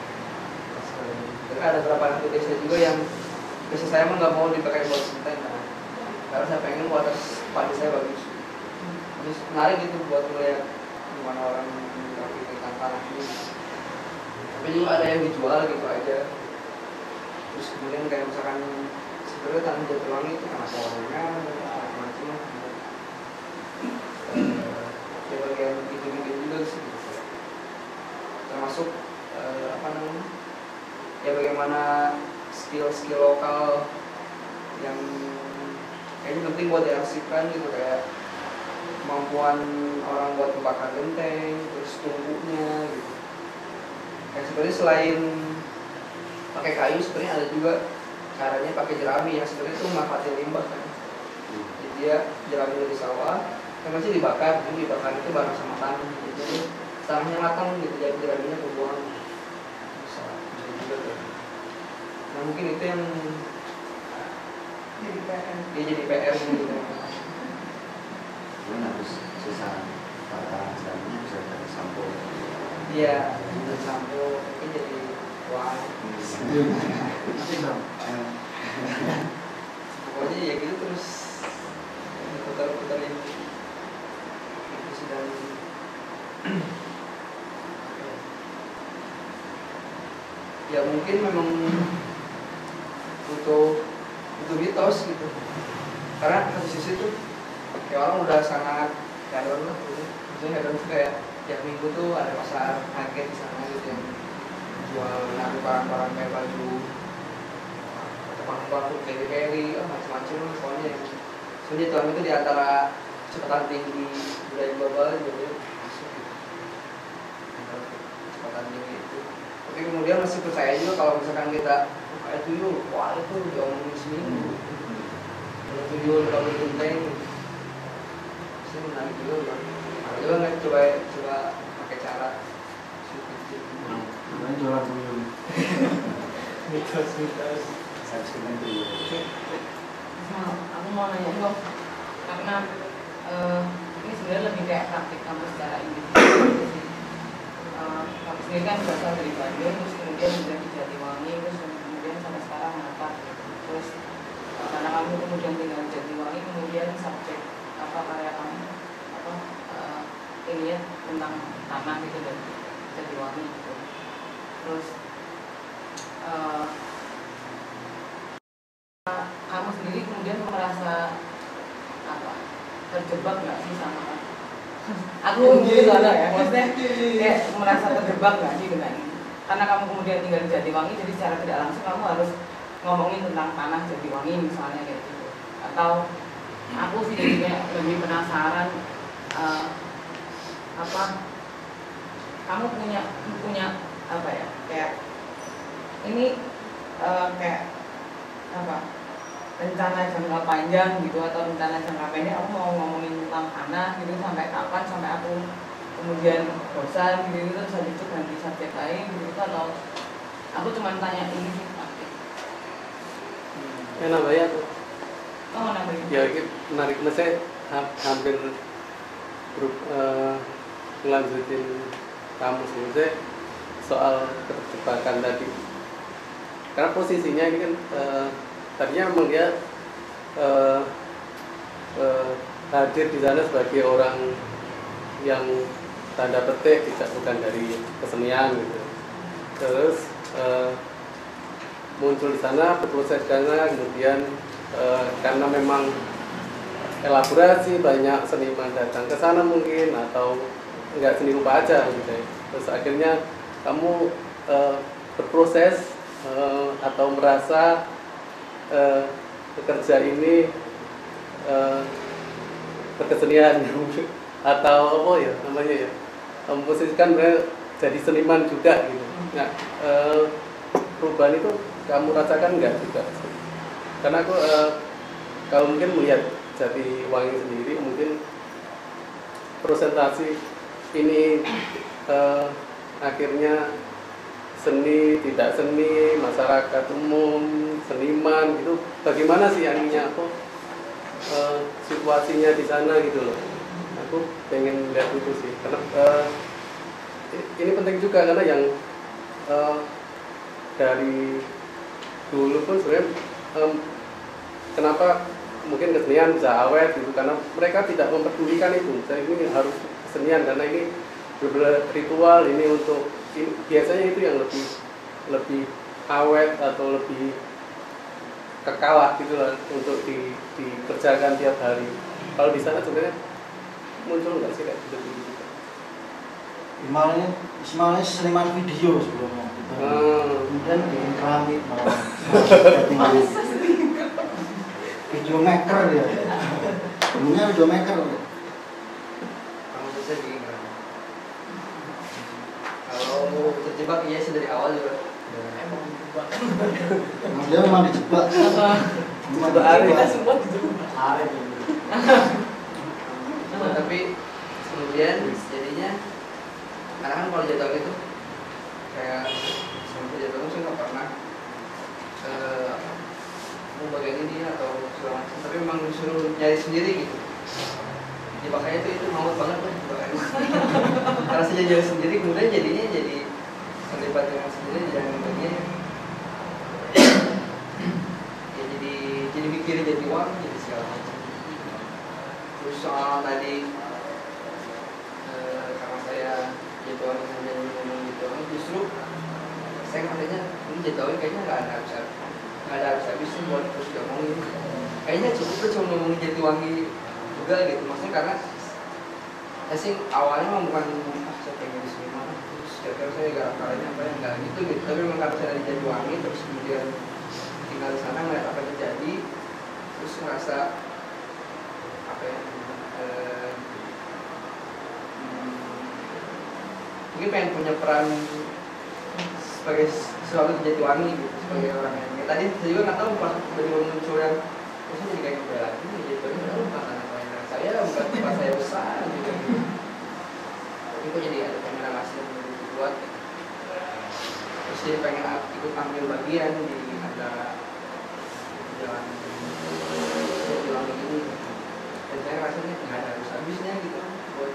Tapi ada beberapa desa juga yang desa saya emang nggak mau dipakai buat konten karena saya pengen water padi saya bagus. Terus menarik gitu buat melihat gimana orang menyikapi tentang tanah ini. Tapi juga ada yang dijual gitu aja. Terus kemudian kayak misalkan sebenarnya tanah Jatiwangi itu karena pohonnya macam-macam. Ya bagian gitu-gitu juga sih. Termasuk apa namanya? Ya bagaimana skill lokal yang kayaknya penting buat diarsipkan gitu, kayak kemampuan orang buat membakar genteng, terus tungkunya gitu. Kayak sebenarnya selain pakai kayu sebenarnya ada juga caranya pakai jerami yang sebenarnya itu manfaatin limbah kan. Jadi dia jerami dari sawah, kan masih dibakar itu bareng sama tanah. Jadi tanahnya matang gitu, jadi jeraminya kebuang. Bisa juga tuh. Nah mungkin itu yang jadi PR gitu. Mungkin harus susah para caranya bisa dari sampo. Iya, dari sampo mungkin jadi wah. Pokoknya ya gitu terus putar-putarin itu sedang ya mungkin memang butuh mitos gitu. Karena satu sisi tuh kayak orang udah sangat hedon lah gitu. Maksudnya hedon tuh kayak tiap minggu tuh ada pasar market di sana gitu yang jual naruh barang-barang kayak baju, bangku peri-peri, macam-macam lah pokoknya. Sebenarnya Tuhan itu di antara kecepatan tinggi budaya global jadi masuk gitu. Kecepatan tinggi itu. Tapi kemudian masih percaya juga kalau misalkan kita kayak tuyul, wah itu diomongin seminggu. Kalau tuyul kalau genteng, sih menarik juga bang. Coba nggak coba pakai cara Namanya jualan tuyul. mitos. Subscribe tuyul. Nah, aku mau nanya dong, karena ini sebenarnya lebih kayak praktik kamu secara individu sih. Kamu sendiri kan berasal dari Bandung, terus kemudian juga di Jatiwangi, terus kemudian sampai sekarang menetap gitu. Terus karena kamu kemudian tinggal di Jatiwangi, kemudian subjek apa karya kamu ini ya tentang tanah gitu dan Jatiwangi gitu. Terus kamu sendiri kemudian merasa apa, terjebak nggak sih sama aku mungkin ada ya, maksudnya kayak merasa terjebak nggak sih dengan ini? Karena kamu kemudian tinggal di Jatiwangi, jadi secara tidak langsung kamu harus ngomongin tentang tanah Jatiwangi misalnya kayak gitu. Atau aku sih jadinya lebih penasaran apa kamu punya apa ya, kayak ini kayak apa, rencana jangka panjang gitu atau rencana jangka pendek, aku mau ngomongin tentang tanah gitu sampai kapan, sampai aku kemudian bosan gitu terus habis itu ganti subjek lain gitu, atau aku cuma tanya ini sih pasti. Namanya tuh. Oh namanya. Ya ini menarik, saya hampir grup ngelanjutin kamu sih, saya soal keterjebakan tadi. Karena posisinya ini kan tadinya memang dia hadir di sana sebagai orang yang tanda petik tidak bukan dari kesenian gitu. Terus muncul di sana, berproses karena kemudian karena memang elaborasi banyak seniman datang ke sana mungkin atau enggak seni rupa aja gitu ya. Terus akhirnya kamu berproses atau merasa bekerja ini berkesenian atau apa ya namanya ya, memposisikan jadi seniman juga gitu. Nah, perubahan itu kamu rasakan enggak juga? Karena aku kalau mungkin melihat Jatiwangi sendiri mungkin presentasi ini akhirnya seni, tidak seni, masyarakat umum, seniman gitu, bagaimana sih aninya apa situasinya di sana gitu loh. Aku pengen lihat itu sih, karena ini penting juga karena yang dari dulu pun sebenarnya kenapa mungkin kesenian bisa awet gitu, karena mereka tidak mempedulikan itu. Saya ini harus kesenian karena ini berbeda ritual, ini untuk ini, biasanya itu yang lebih awet atau lebih kekal gitu lah untuk dikerjakan tiap hari. Kalau di sana sebenarnya muncul nggak sih kayak gitu? Ismail seniman video sebelumnya. Kemudian bikin keramik malah. Video maker ya. Dulunya video maker. Kamu bisa bikin kan? Kalau terjebak iya sih dari awal juga. Emang dijebak. Nah, dia memang dijebak. Kita semua dijebak. Tapi kemudian jadinya karena kan kalau jadwal itu kayak sampai jadwal itu saya nggak pernah mau bagian ini atau segala macam, tapi memang disuruh nyari sendiri gitu. Ya makanya itu mau banget lah jebakan. Karena saya nyari sendiri kemudian jadinya jadi terlibat dengan sendiri dan bagian ya jadi mikirin jadi uang jadi segala macam. Terus soal tadi karena saya jadwalnya hanya ngomong jadwalnya, justru saya ngertinya ini jadwalnya kayaknya nggak ada habis-habisnya buat terus ngomongin. Kayaknya cukup cuma ngomongin Jatiwangi juga gitu, maksudnya karena saya sih awalnya memang bukan saya pengen di sini mana, terus kira-kira saya garap karyanya apa yang nggak gitu, tapi memang karena saya dari Jatiwangi terus kemudian tinggal di sana ngeliat apa yang terjadi, terus ngerasa apa ya, mungkin pengen punya peran sebagai sesuatu di Jatiwangi gitu, sebagai orang yang tadi saya juga nggak tahu pas dari muncul yang terus jadi kayak kembali lagi Jatiwangi itu bukan tanah kelahiran saya, bukan tempat saya besar gitu. Tapi kok jadi ada pengen relasi yang buat terus jadi pengen ikut ambil bagian di antara jalan Jatiwangi ini, dan saya rasanya nggak ada habis-habisnya gitu buat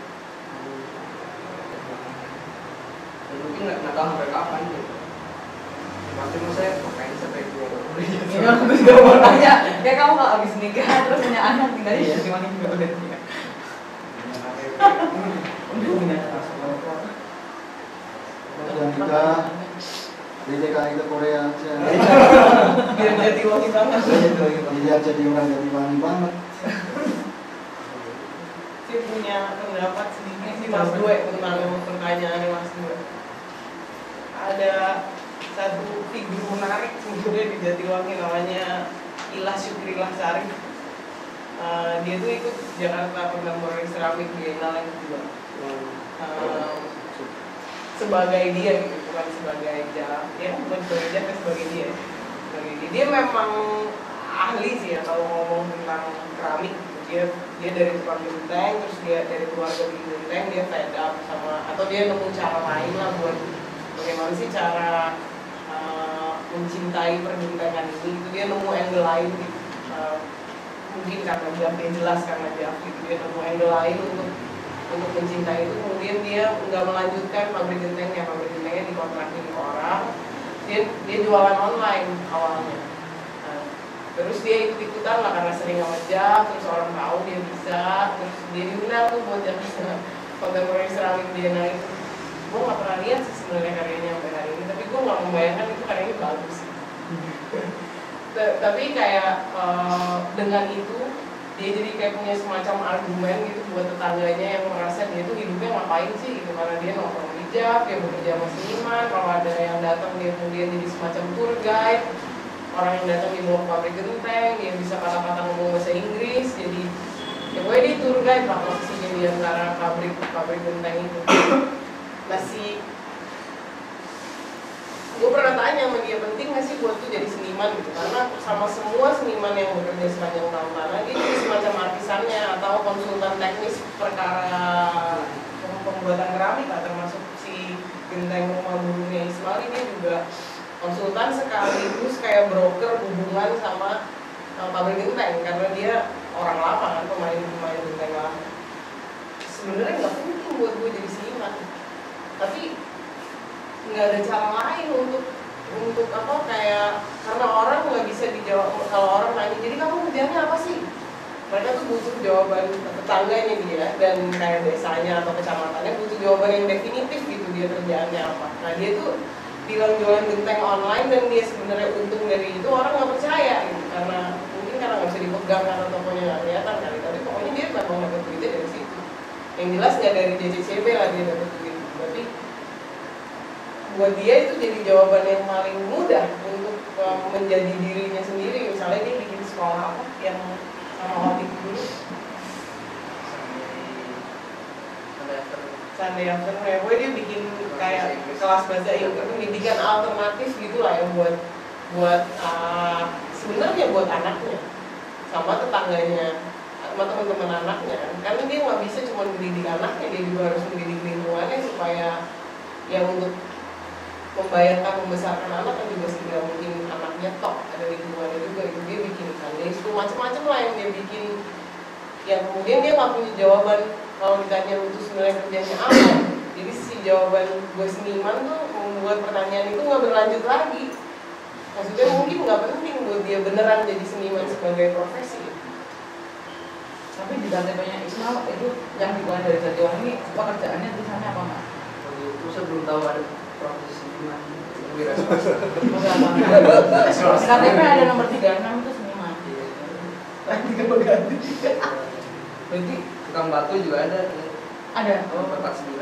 mungkin nggak tahu sampai kapan gitu. Pasti saya makanya sampai 20. Iya, aku juga mau tanya. Ya kamu kalau habis nikah terus punya anak tinggal di Jatiwangi juga udah nikah. Udah nikah di TKI ke Korea aja. Biar jadi wangi banget. Biar jadi orang Jatiwangi banget. Saya punya pendapat sedikit sih Mas Dwe tentang pertanyaannya Mas Dwe. Ada satu figur menarik sebenarnya di Jatiwangi namanya Ilah Syukrilah Sari. Dia tuh ikut Jakarta Contemporary Ceramic Biennale yang kedua. Sebagai dia gitu, bukan sebagai jarak, ya bukan sebagai jarak, sebagai dia. Dia memang ahli sih ya kalau ngomong tentang keramik. Dia dari tukang genteng, terus dia dari keluarga bikin genteng, dia fed up sama, atau dia nemu cara lain lah buat bagaimana sih cara mencintai pergentengan ini. Itu dia nemu angle lain gitu. Mungkin karena dia jelas karena dia gitu, dia nemu angle lain untuk mencintai itu. Kemudian dia nggak melanjutkan pabrik gentengnya dikontrakin ke orang. Dia jualan online awalnya. Terus dia ikut-ikutan lah karena sering ngejar, terus orang tahu dia bisa, terus dia diundang tuh buat Jakarta Contemporary Ceramic Biennale itu. Gue nggak pernah lihat sih sebenarnya karyanya sampai hari ini, tapi gue nggak membayangkan itu karyanya bagus sih. Tapi kayak dengan itu dia jadi kayak punya semacam argumen gitu buat tetangganya yang merasa dia tuh hidupnya ngapain sih gitu, karena dia nongkrong hijab, dia bekerja sama seniman, kalau ada yang datang dia kemudian jadi semacam tour guide, orang yang datang dibawa ke pabrik genteng, dia bisa kata-kata ngomong bahasa Inggris, jadi ya gue dia tour guide lah posisinya di antara pabrik genteng itu. Gue pernah tanya sama dia, penting gak sih buat tuh jadi seniman gitu, karena sama semua seniman yang bekerja sepanjang tahun-tahun dia jadi semacam artisannya atau konsultan teknis perkara pembuatan keramik lah, termasuk si genteng rumah burungnya Ismail ini juga konsultan sekaligus kayak broker hubungan sama pabrik genteng, karena dia orang lama kan, pemain genteng lama. Sebenarnya nggak penting buat gue jadi seniman, tapi nggak ada cara lain untuk apa, kayak karena orang nggak bisa dijawab. Kalau orang nanya, jadi kamu kerjanya apa sih, mereka tuh butuh jawaban, tetangganya dia dan kayak desanya atau kecamatannya butuh jawaban yang definitif gitu, dia kerjaannya apa. Nah dia tuh bilang jualan genteng online dan dia sebenarnya untung dari itu, orang nggak percaya gitu, karena mungkin karena nggak bisa dipegang karena tokonya nggak kelihatan kali, tapi pokoknya dia memang dapat duitnya dari situ. Yang jelas nggak dari JCCB lah dia dapat duit, tapi buat dia itu jadi jawaban yang paling mudah untuk menjadi dirinya sendiri. Misalnya dia bikin sekolah apa yang sama Otik dulu, Sunday Afternoon ya, dia bikin kayak kelas bahasa Inggris, pendidikan alternatif gitu lah ya buat sebenarnya buat anaknya sama tetangganya, sama teman-teman anaknya, karena dia nggak bisa cuma mendidik anaknya, dia juga harus mendidik lingkungannya supaya yang untuk membayangkan membesarkan anak kan juga tidak mungkin anaknya top ada lingkungannya juga. Itu dia bikin Sunday School macam-macam lah yang dia bikin, yang kemudian dia nggak punya jawaban kalau ditanya itu sebenarnya kerjanya apa. Jadi si jawaban gue seniman tuh membuat pertanyaan itu nggak berlanjut lagi. Maksudnya mungkin nggak penting buat dia beneran jadi seniman sebagai profesi. Tapi di KTP-nya Ismail itu yang dibuat dari Jatiwangi, pekerjaannya tulisannya apa Mas? Itu saya belum tahu ada profesi seniman wira swasta. KTP ada nomor 36 itu seniman. Lagi kalau ganti. Berarti Tukang batu juga ada. ada. Oh, 49.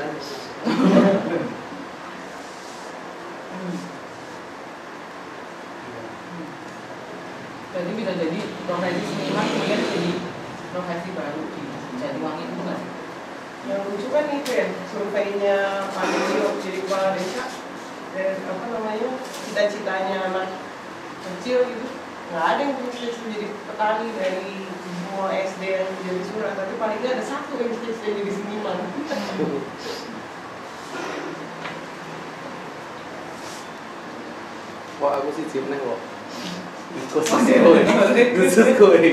Berarti bisa jadi profesi seniman kemudian jadi profesi baru di Jatiwangi itu nggak sih? Yang lucu kan itu ya, surveinya Pak Nino jadi kepala desa, dan apa namanya, cita-citanya anak kecil gitu, nggak ada yang punya cita-cita jadi petani dari semua SD yang jadi surat, tapi paling nggak ada satu yang cita-cita jadi seniman. Wah aku sih jimne kok. Khusus kowe.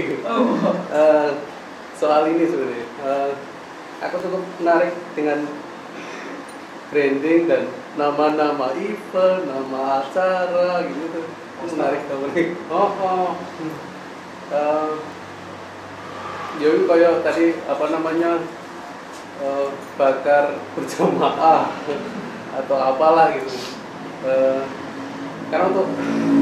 Soal ini sebenarnya. Aku cukup menarik dengan branding dan nama-nama event, nama acara gitu tuh. Menarik banget. Ya itu kayak tadi apa namanya bakar berjamaah atau apalah gitu. Karena untuk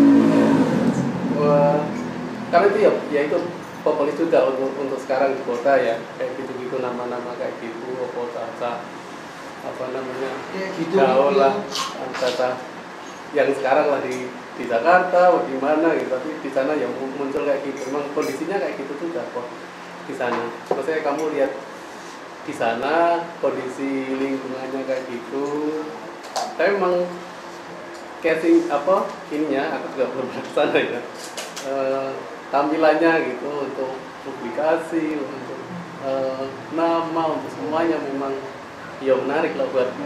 karena itu ya itu populis juga untuk sekarang di kota ya, kayak gitu-gitu, nama-nama kayak gitu, Caca, apa namanya, gitu, gaul lah, Caca yang sekarang lah di Jakarta, di mana gitu, tapi di sana yang muncul kayak gitu, memang kondisinya kayak gitu juga kok di sana. Maksudnya kamu lihat di sana kondisi lingkungannya kayak gitu, tapi memang casing apa ininya, aku juga belum ke sana ya. Tampilannya gitu untuk publikasi, untuk nama, untuk semuanya memang ya menarik lah buat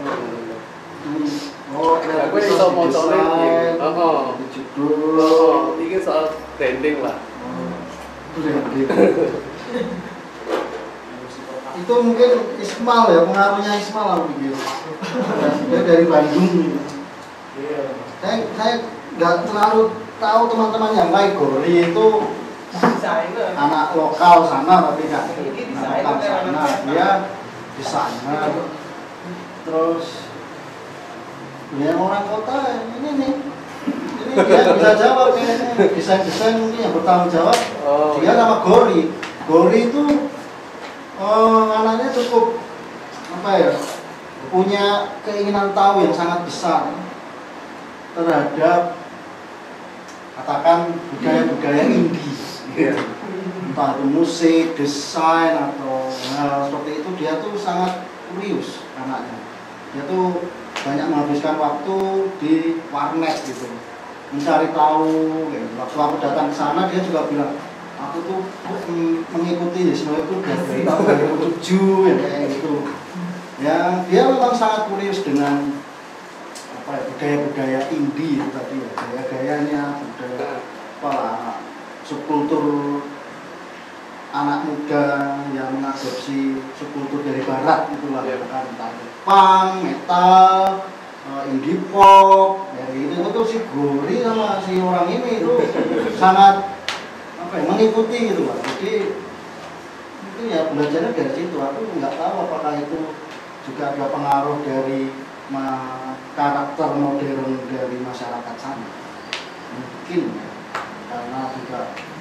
Oh, aku iso mau desain, judul, ini soal branding lah. branding. Itu mungkin Ismail ya, pengaruhnya Ismail aku pikir. Dia dari Bandung. Saya nggak terlalu tahu teman-teman yang lain. Gori itu Desainer. anak lokal sana tapi kan Ini anak desainer, lokal sana. anak Dia desainer. Terus dia orang kota ini nih. Ini dia bisa jawab kayaknya. Desain-desain mungkin yang bertanggung jawab. Dia sama Gori. Gori itu anaknya cukup apa ya, punya keinginan tahu yang sangat besar terhadap katakan budaya-budaya indie, entah itu musik, desain atau hal seperti itu. Dia tuh sangat kurius anaknya. Dia tuh banyak menghabiskan waktu di warnet gitu, mencari tahu. Waktu aku datang ke sana dia juga bilang, aku tuh mengikuti semua itu dari tahun 2007 ya kayak gitu. Ya, dia memang sangat kurius dengan apa ya, budaya-budaya indie itu tadi ya, gaya-gayanya, budaya apa subkultur anak muda yang mengadopsi subkultur dari barat itulah ya, kan entah punk, metal, indie pop, dari itu tuh si Gori sama si orang ini itu sangat mengikuti gitu lah. Jadi itu ya belajarnya dari situ. Aku nggak tahu apakah itu juga ada pengaruh dari karakter modern dari masyarakat sana. Mungkin ya, karena juga